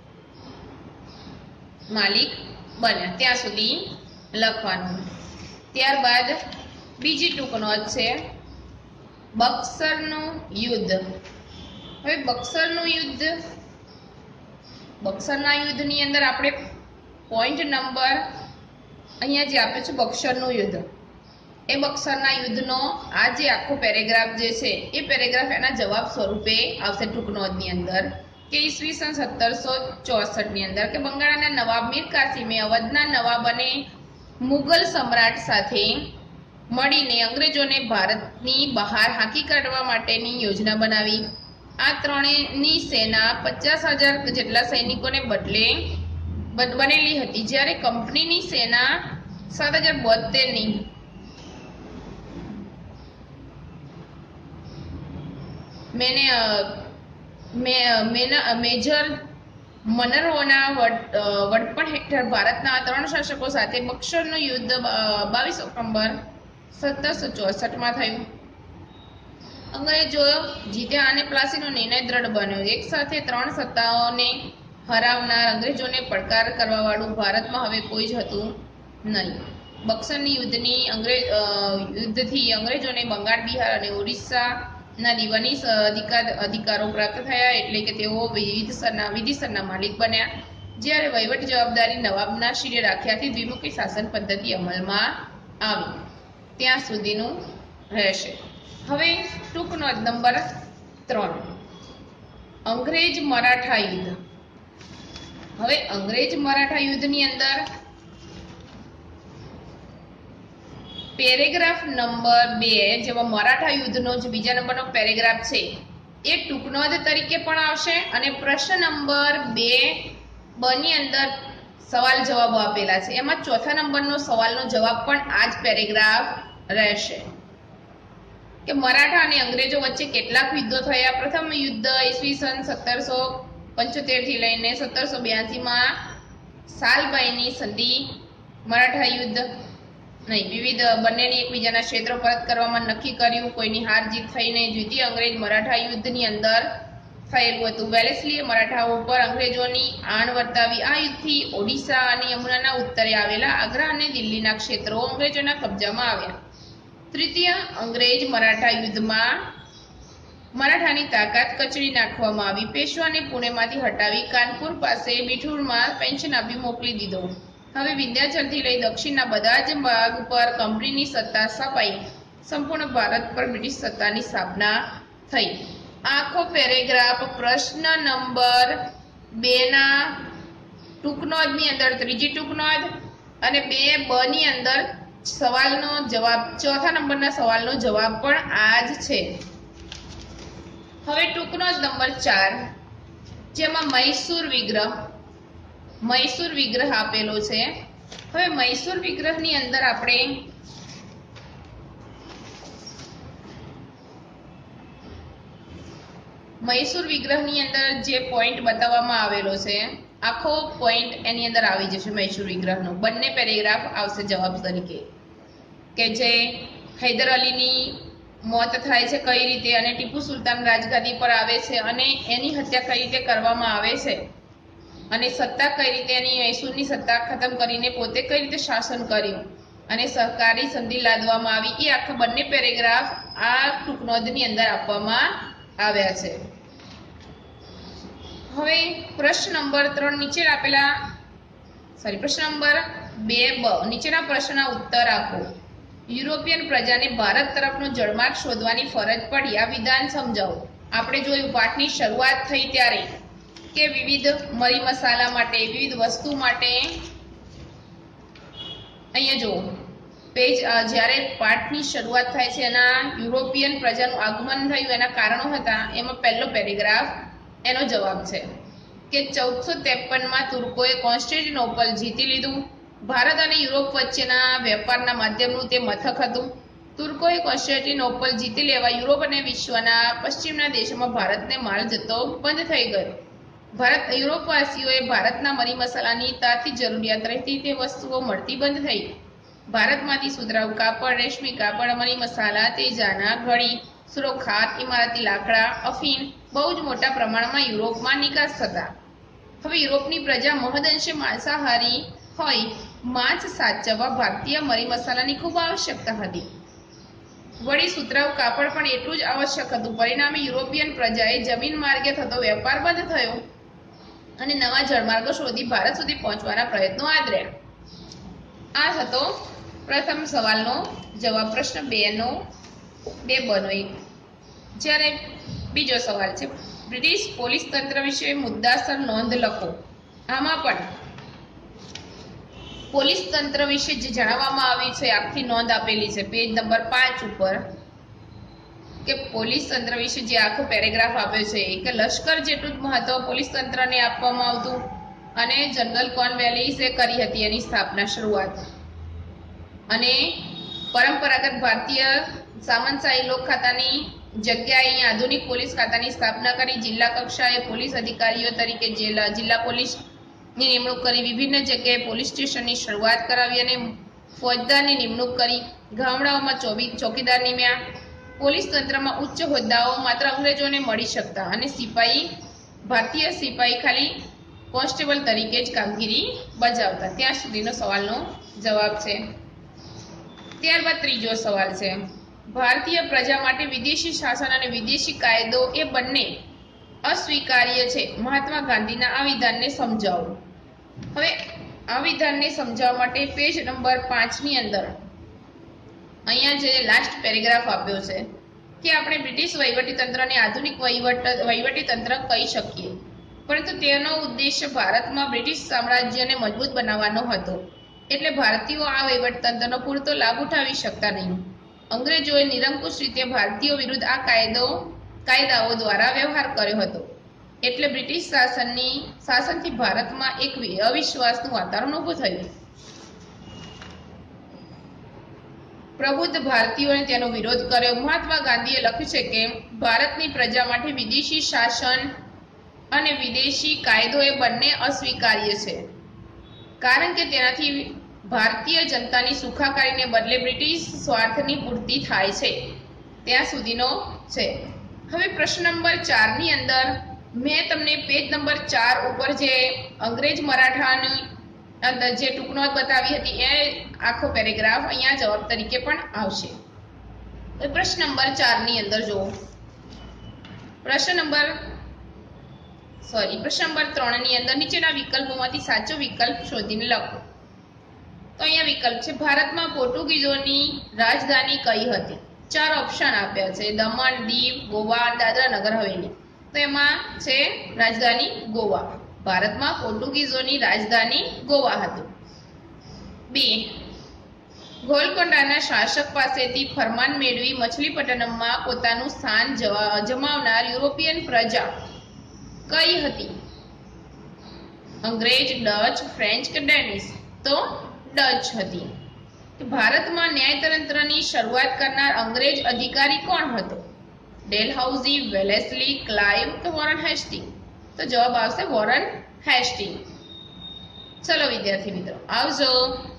માલિક બન્યા ત્યાં સુધી લખવાનું. ત્યારબાદ બીજી ટૂંક નોંધ છે બક્સરનું યુદ્ધ. હવે બક્સરનું યુદ્ધ, બક્સરના યુદ્ધની અંદર આપણે પોઈન્ટ નંબર અહીંયા જે આપ્યો છે બક્સરનું યુદ્ધ, એ બક્સરના યુદ્ધનો આ જે આખો પેરેગ્રાફ જે છે એ પેરેગ્રાફ એના જવાબ સ્વરૂપે આવશે ટૂંક નોંધની અંદર કે ઈસવીસન સત્તરસો ચોસઠ ની અંદર કે બંગાળના નવાબ મીર કાસિમે અવધના નવાબ અને મુગલ સમ્રાટ સાથે મળીને અંગ્રેજોને ભારતની બહાર હાંકી કાઢવા માટેની યોજના બનાવી. આ ત્રણેયની સેના પચાસ હજાર જેટલા સૈનિકોને બદલે બનેલી હતી, જ્યારે કંપનીની સેના સાત હજાર બોતેર ની મેને મેજર મનરોના વડપણ હેઠળ ભારતના ત્રણ શાસકો સાથે બક્સરનું યુદ્ધ બાવીસ ઓક્ટોબર સત્તરસો ચોસઠમાં થયું. અંગ્રેજો જીત્યા અને પ્લાસીનો નિર્ણય દ્રઢ બન્યો. એક સાથે ત્રણ સત્તાઓને હરાવનાર અંગ્રેજોને પડકાર કરવા વાળું ભારતમાં હવે કોઈ જ હતું નહીં. બક્સરની યુદ્ધની અંગ્રેજ યુદ્ધથી અંગ્રેજોને બંગાળ, બિહાર અને ઓડિશાના દીવાની અધિકાર અધિકારો પ્રાપ્ત થયા, એટલે કે તેઓ વિવિધ સરના વિધિસરના માલિક બન્યા. જ્યારે વહીવટ જવાબદારી નવાબના શિરે રાખ્યાથી દ્વિમુખી શાસન પદ્ધતિ અમલમાં આવી ત્યાં સુધીનું રહેશે. હવે ટૂંક નોંધ નંબર ત્રણ, અંગ્રેજ મરાઠા યુદ્ધ. હવે અંગ્રેજ મરાઠા યુદ્ધની અંદર પેરેગ્રાફ નંબર બે જેમાં મરાઠા યુદ્ધનો જે બીજા નંબરનો પેરેગ્રાફ છે એ ટૂંક નોંધ તરીકે પણ આવશે અને પ્રશ્ન નંબર બે બની અંદર સવાલ જવાબો આપેલા છે એમાં ચોથા નંબરનો સવાલનો જવાબ પણ આ જ પેરેગ્રાફ રહેશે કે મરાઠા અને અંગ્રેજો વચ્ચે કેટલાક યુદ્ધો થયા. પ્રથમ યુદ્ધ ઈસવીસન સત્તરસો પંચોતેર થી લઈને સત્તરસો બ્યાસી માં સાલબાઈની સંધિ મરાઠા યુદ્ધ નહીં વિવિધ બંનેની એકબીજાના ક્ષેત્રો પરત કરવામાં નક્કી કર્યું. કોઈની હાર જીત થઈને દ્વિતીય અંગ્રેજ મરાઠા યુદ્ધની અંદર થયેલું હતું. વેલેસ્લીએ મરાઠાઓ પર અંગ્રેજોની આણ વર્તાવી. આ યુદ્ધથી ઓડિશા અને યમુનાના ઉત્તરે આવેલા આગ્રા અને દિલ્હીના ક્ષેત્રો અંગ્રેજોના કબજામાં આવ્યા. તૃતીય અંગ્રેજ મરાઠા યુદ્ધમાં મરાઠાની તાકાત કચડી નાખવામાં આવી. પેશવાને પુણેમાંથી હટાવી કાનપુર પાસે બિઠુરમાં પેન્શન આપી મોકલી દીધો. હવે વિંધ્યાચલથી લઈ દક્ષિણના બધા જ ભાગ પર કંપનીની સત્તા સ્થપાઈ. સંપૂર્ણ ભારત પર બ્રિટિશ સત્તાની સ્થાપના થઈ. આખો પેરેગ્રાફ પ્રશ્ન નંબર બે ના ટૂંકનોંધની અંદર ત્રીજી ટૂંકનોંધ અને બે બ ની અંદર સવાલનો જવાબ, ચોથા નંબરના સવાલનો જવાબ પણ આ જ છે. હવે ટૂંકનોંધ નંબર ચાર, જેમાં મૈસૂર વિગ્રહ મૈસૂર વિગ્રહ આપેલો છે. હવે મૈસૂર વિગ્રહની અંદર આપણે મૈસૂર વિગ્રહની અંદર જે પોઈન્ટ બતાવવામાં આવેલો છે, આખો પોઈન્ટ એની અંદર આવી જશે. મૈસૂર વિગ્રહનો બંને પેરેગ્રાફ આવશે જવાબ તરીકે, કે જે હૈદર અલીની મોત થાય છે કઈ રીતે, અને ટીપુ સુલતાન રાજગાદી પર આવે છે અને એની હત્યા કઈ રીતે કરવામાં આવે છે, અને સત્તા કઈ રીતે એની મૈસૂરની સત્તા ખતમ કરીને પોતે કઈ રીતે શાસન કર્યું અને સહકારી સંધિ લાદવામાં આવી, એ આખા બંને પેરેગ્રાફ આ ટૂંકનોંધની અંદર આપવામાં આવ્યા છે. હવે પ્રશ્ન નંબર ત્રણ નીચે આપેલા સોરી પ્રશ્ન નંબર બે બ નીચેના પ્રશ્નના ઉત્તર આપો. યુરોપિયન પ્રજાને ભારત તરફનો જળમાર્ગ શોધવાની ફરજ પડી. આ વિધાન સમજાવો. આપણે જોયું પાઠની શરૂઆત થઈ ત્યારે કે વિવિધ મરી મસાલા માટે, વિવિધ વસ્તુ માટે, અહીંયા જુઓ પેજ જ્યારે પાઠની શરૂઆત થાય છે એના યુરોપિયન પ્રજાનું આગમન થયું એના કારણો હતા, એમાં પહેલો પેરેગ્રાફ એનો જવાબ છે કે ચૌદસો ત્રેપનમાં તુર્કોએ કોન્સ્ટેન્ટિનોપલ જીતી લીધું. ભારત અને યુરોપ વચ્ચેના વેપારના માધ્યમનું તે મથક હતું. તુર્કોએ કોન્સ્ટેન્ટિનોપલ જીતી લેવા યુરોપ અને વિશ્વના પશ્ચિમના દેશોમાં ભારતને માલ જથ્થો બંધ થઈ ગયો. ભારત યુરોપવાસીઓએ ભારતના મરી મસાલાની તાતી જરૂરિયાત રહેતી તે વસ્તુઓ મળતી બંધ થઈ. ભારતમાંથી સુતરાઉ કાપડ, રેશમી કાપડ, મરી મસાલા, તેજાના, ઘડી, સુરોખાત, ઇમારતી લાકડા, અફીણ બહુ જ મોટા પ્રમાણમાં યુરોપમાં નિકાસ થતા. હવે યુરોપની પ્રજા મહદઅંશે માંસાહારી હોય, માંસ સાચવવા ભારતીય મરી મસાલાની ખૂબ આવશ્યકતા હતી. વળી સુતરાઉ કાપડ પણ એટલું જ આવશ્યક હતું. પરિણામે યુરોપિયન પ્રજાએ જમીન માર્ગે થતો વેપાર બંધ થયો અને નવા જળમાર્ગો શોધી ભારત સુધી પહોંચવાના પ્રયત્નો આદર્યા. આ હતો પ્રથમ સવાલનો જવાબ, પ્રશ્ન બે નો બે બનો એક. જ્યારે બીજો સવાલ છે બ્રિટિશ પોલીસ તંત્ર વિશે મુદ્દાસર નોંધ લખો. આમાં પણ પોલીસ તંત્ર વિશે જે જણાવવામાં આવ્યું છે આખી નોંધ આપેલી છે પેજ નંબર પાંચ ઉપર, કે પોલીસ તંત્ર વિશે જે આખો પેરેગ્રાફ આપ્યો છે કે લશ્કર જેટલું જ મહત્વ પોલીસ તંત્રને આપવામાં આવતું અને જનરલ કોર્નવેલિસે કરી હતી એની સ્થાપના શરૂઆત. અને પરંપરાગત ભારતીય સામંતશાહી લોક ખાતાની જગ્યાએ અહીં આધુનિક પોલીસ ખાતાની સ્થાપના કરી. જિલ્લા કક્ષાએ પોલીસ અધિકારીઓ તરીકે જિલ્લા જિલ્લા પોલીસની નિમણૂક કરી. વિભિન્ન જગ્યાએ પોલીસ સ્ટેશનની શરૂઆત કરાવી અને ફોજદારની નિમણૂક કરી. ગામડાઓમાં ચોકીદાર નિમ્યા. પોલીસ તંત્રમાં ઉચ્ચ હોદ્દાઓ માત્ર અંગ્રેજોને મળી શકતા અને સિપાહી ભારતીય સિપાહી ખાલી કોન્સ્ટેબલ તરીકે જ કામગીરી બજાવતા. ત્યાં સુધીનો સવાલનો જવાબ છે. ત્યારબાદ ત્રીજો સવાલ છે ભારતીય પ્રજા માટે વિદેશી શાસન અને વિદેશી કાયદો એ બંને અસ્વીકાર્ય છે. મહાત્મા ગાંધીના આ વિધાનને સમજાવો. હવે આ વિધાનને સમજાવવા માટે પેજ નંબર પાંચ ની અંદર અહીંયા જે લાસ્ટ પેરેગ્રાફ આપ્યો છે કે આપણે બ્રિટિશ વહીવટી તંત્રને આધુનિક વહીવટ વહીવટી તંત્ર કહી શકીએ, પરંતુ તેનો ઉદ્દેશ્ય ભારતમાં બ્રિટિશ સામ્રાજ્યને મજબૂત બનાવવાનો હતો. એટલે ભારતીયો આ વહીવટ તંત્રનો પૂરતો લાભ ઉઠાવી શકતા નહીં. અંગ્રેજોએ નિરંકુશ રીતે ભારતીયો વિરુદ્ધ આ કાયદો કાયદાઓ દ્વારા વ્યવહાર કર્યો હતો. એટલે બ્રિટિશ શાસનની શાસનથી ભારતમાં એક અવિશ્વાસનું વાતાવરણ ઊભું થયું. પ્રબુદ્ધ ભારતીયોએ તેનો વિરોધ કર્યો. મહાત્મા ગાંધીએ લખ્યું છે કે ભારતની પ્રજા માટે વિદેશી શાસન અને વિદેશી કાયદો એ બંને અસ્વીકાર્ય છે, કારણ કે તેનાથી ભારતીય જનતાની સુખાકારીને બદલે બ્રિટિશ સ્વાર્થની પૂર્તિ થાય છે. ત્યાં સુધીનો છે. હવે પ્રશ્ન નંબર ચાર ની અંદર મેં તમને પેજ નંબર ચાર ઉપર જે અંગ્રેજ મરાઠાની અંદર જે ટૂંકનોંધ બતાવી હતી એ આખો પેરેગ્રાફ અહીંયા જવાબ તરીકે પણ આવશે. પ્રશ્ન નંબર ચાર ની અંદર જુઓ. પ્રશ્ન નંબર સોરી પ્રશ્ન નંબર ત્રણ ની અંદર નીચેના વિકલ્પોમાંથી સાચો વિકલ્પ શોધીને લખો. તો અહીંયા વિકલ્પ છે ભારતમાં પોર્ટુગીઝોની રાજધાની કઈ હતી. ચાર ઓપ્શન આપ્યા છે દમણ, દીવ, ગોવા, દાદરા નગર હવેલી. તો એમાં છે રાજધાની ગોવા. ભારતમાં પોર્ટુગીઝોની રાજધાની ગોવા હતી. બી ગોલકોંડાના શાસક પાસેથી ફરમાન મેળવી મછલીપટ્ટનમમાં પોતાનું સ્થાન જમાવનાર યુરોપિયન પ્રજા કઈ હતી. અંગ્રેજ, ડચ, ફ્રેન્ચ કે ડેનિશ. તો ડચ હતી. ભારતમાં ન્યાયતંત્રની શરૂઆત કરનાર અંગ્રેજ અધિકારી કોણ હતો. ડેલહાઉસી, વેલેસ્લી, ક્લાઇવ કે વોરન હેસ્ટિંગ. તો જવાબ આવશે વોરન હેસ્ટિંગ. ચલો વિદ્યાર્થી મિત્રો આવજો.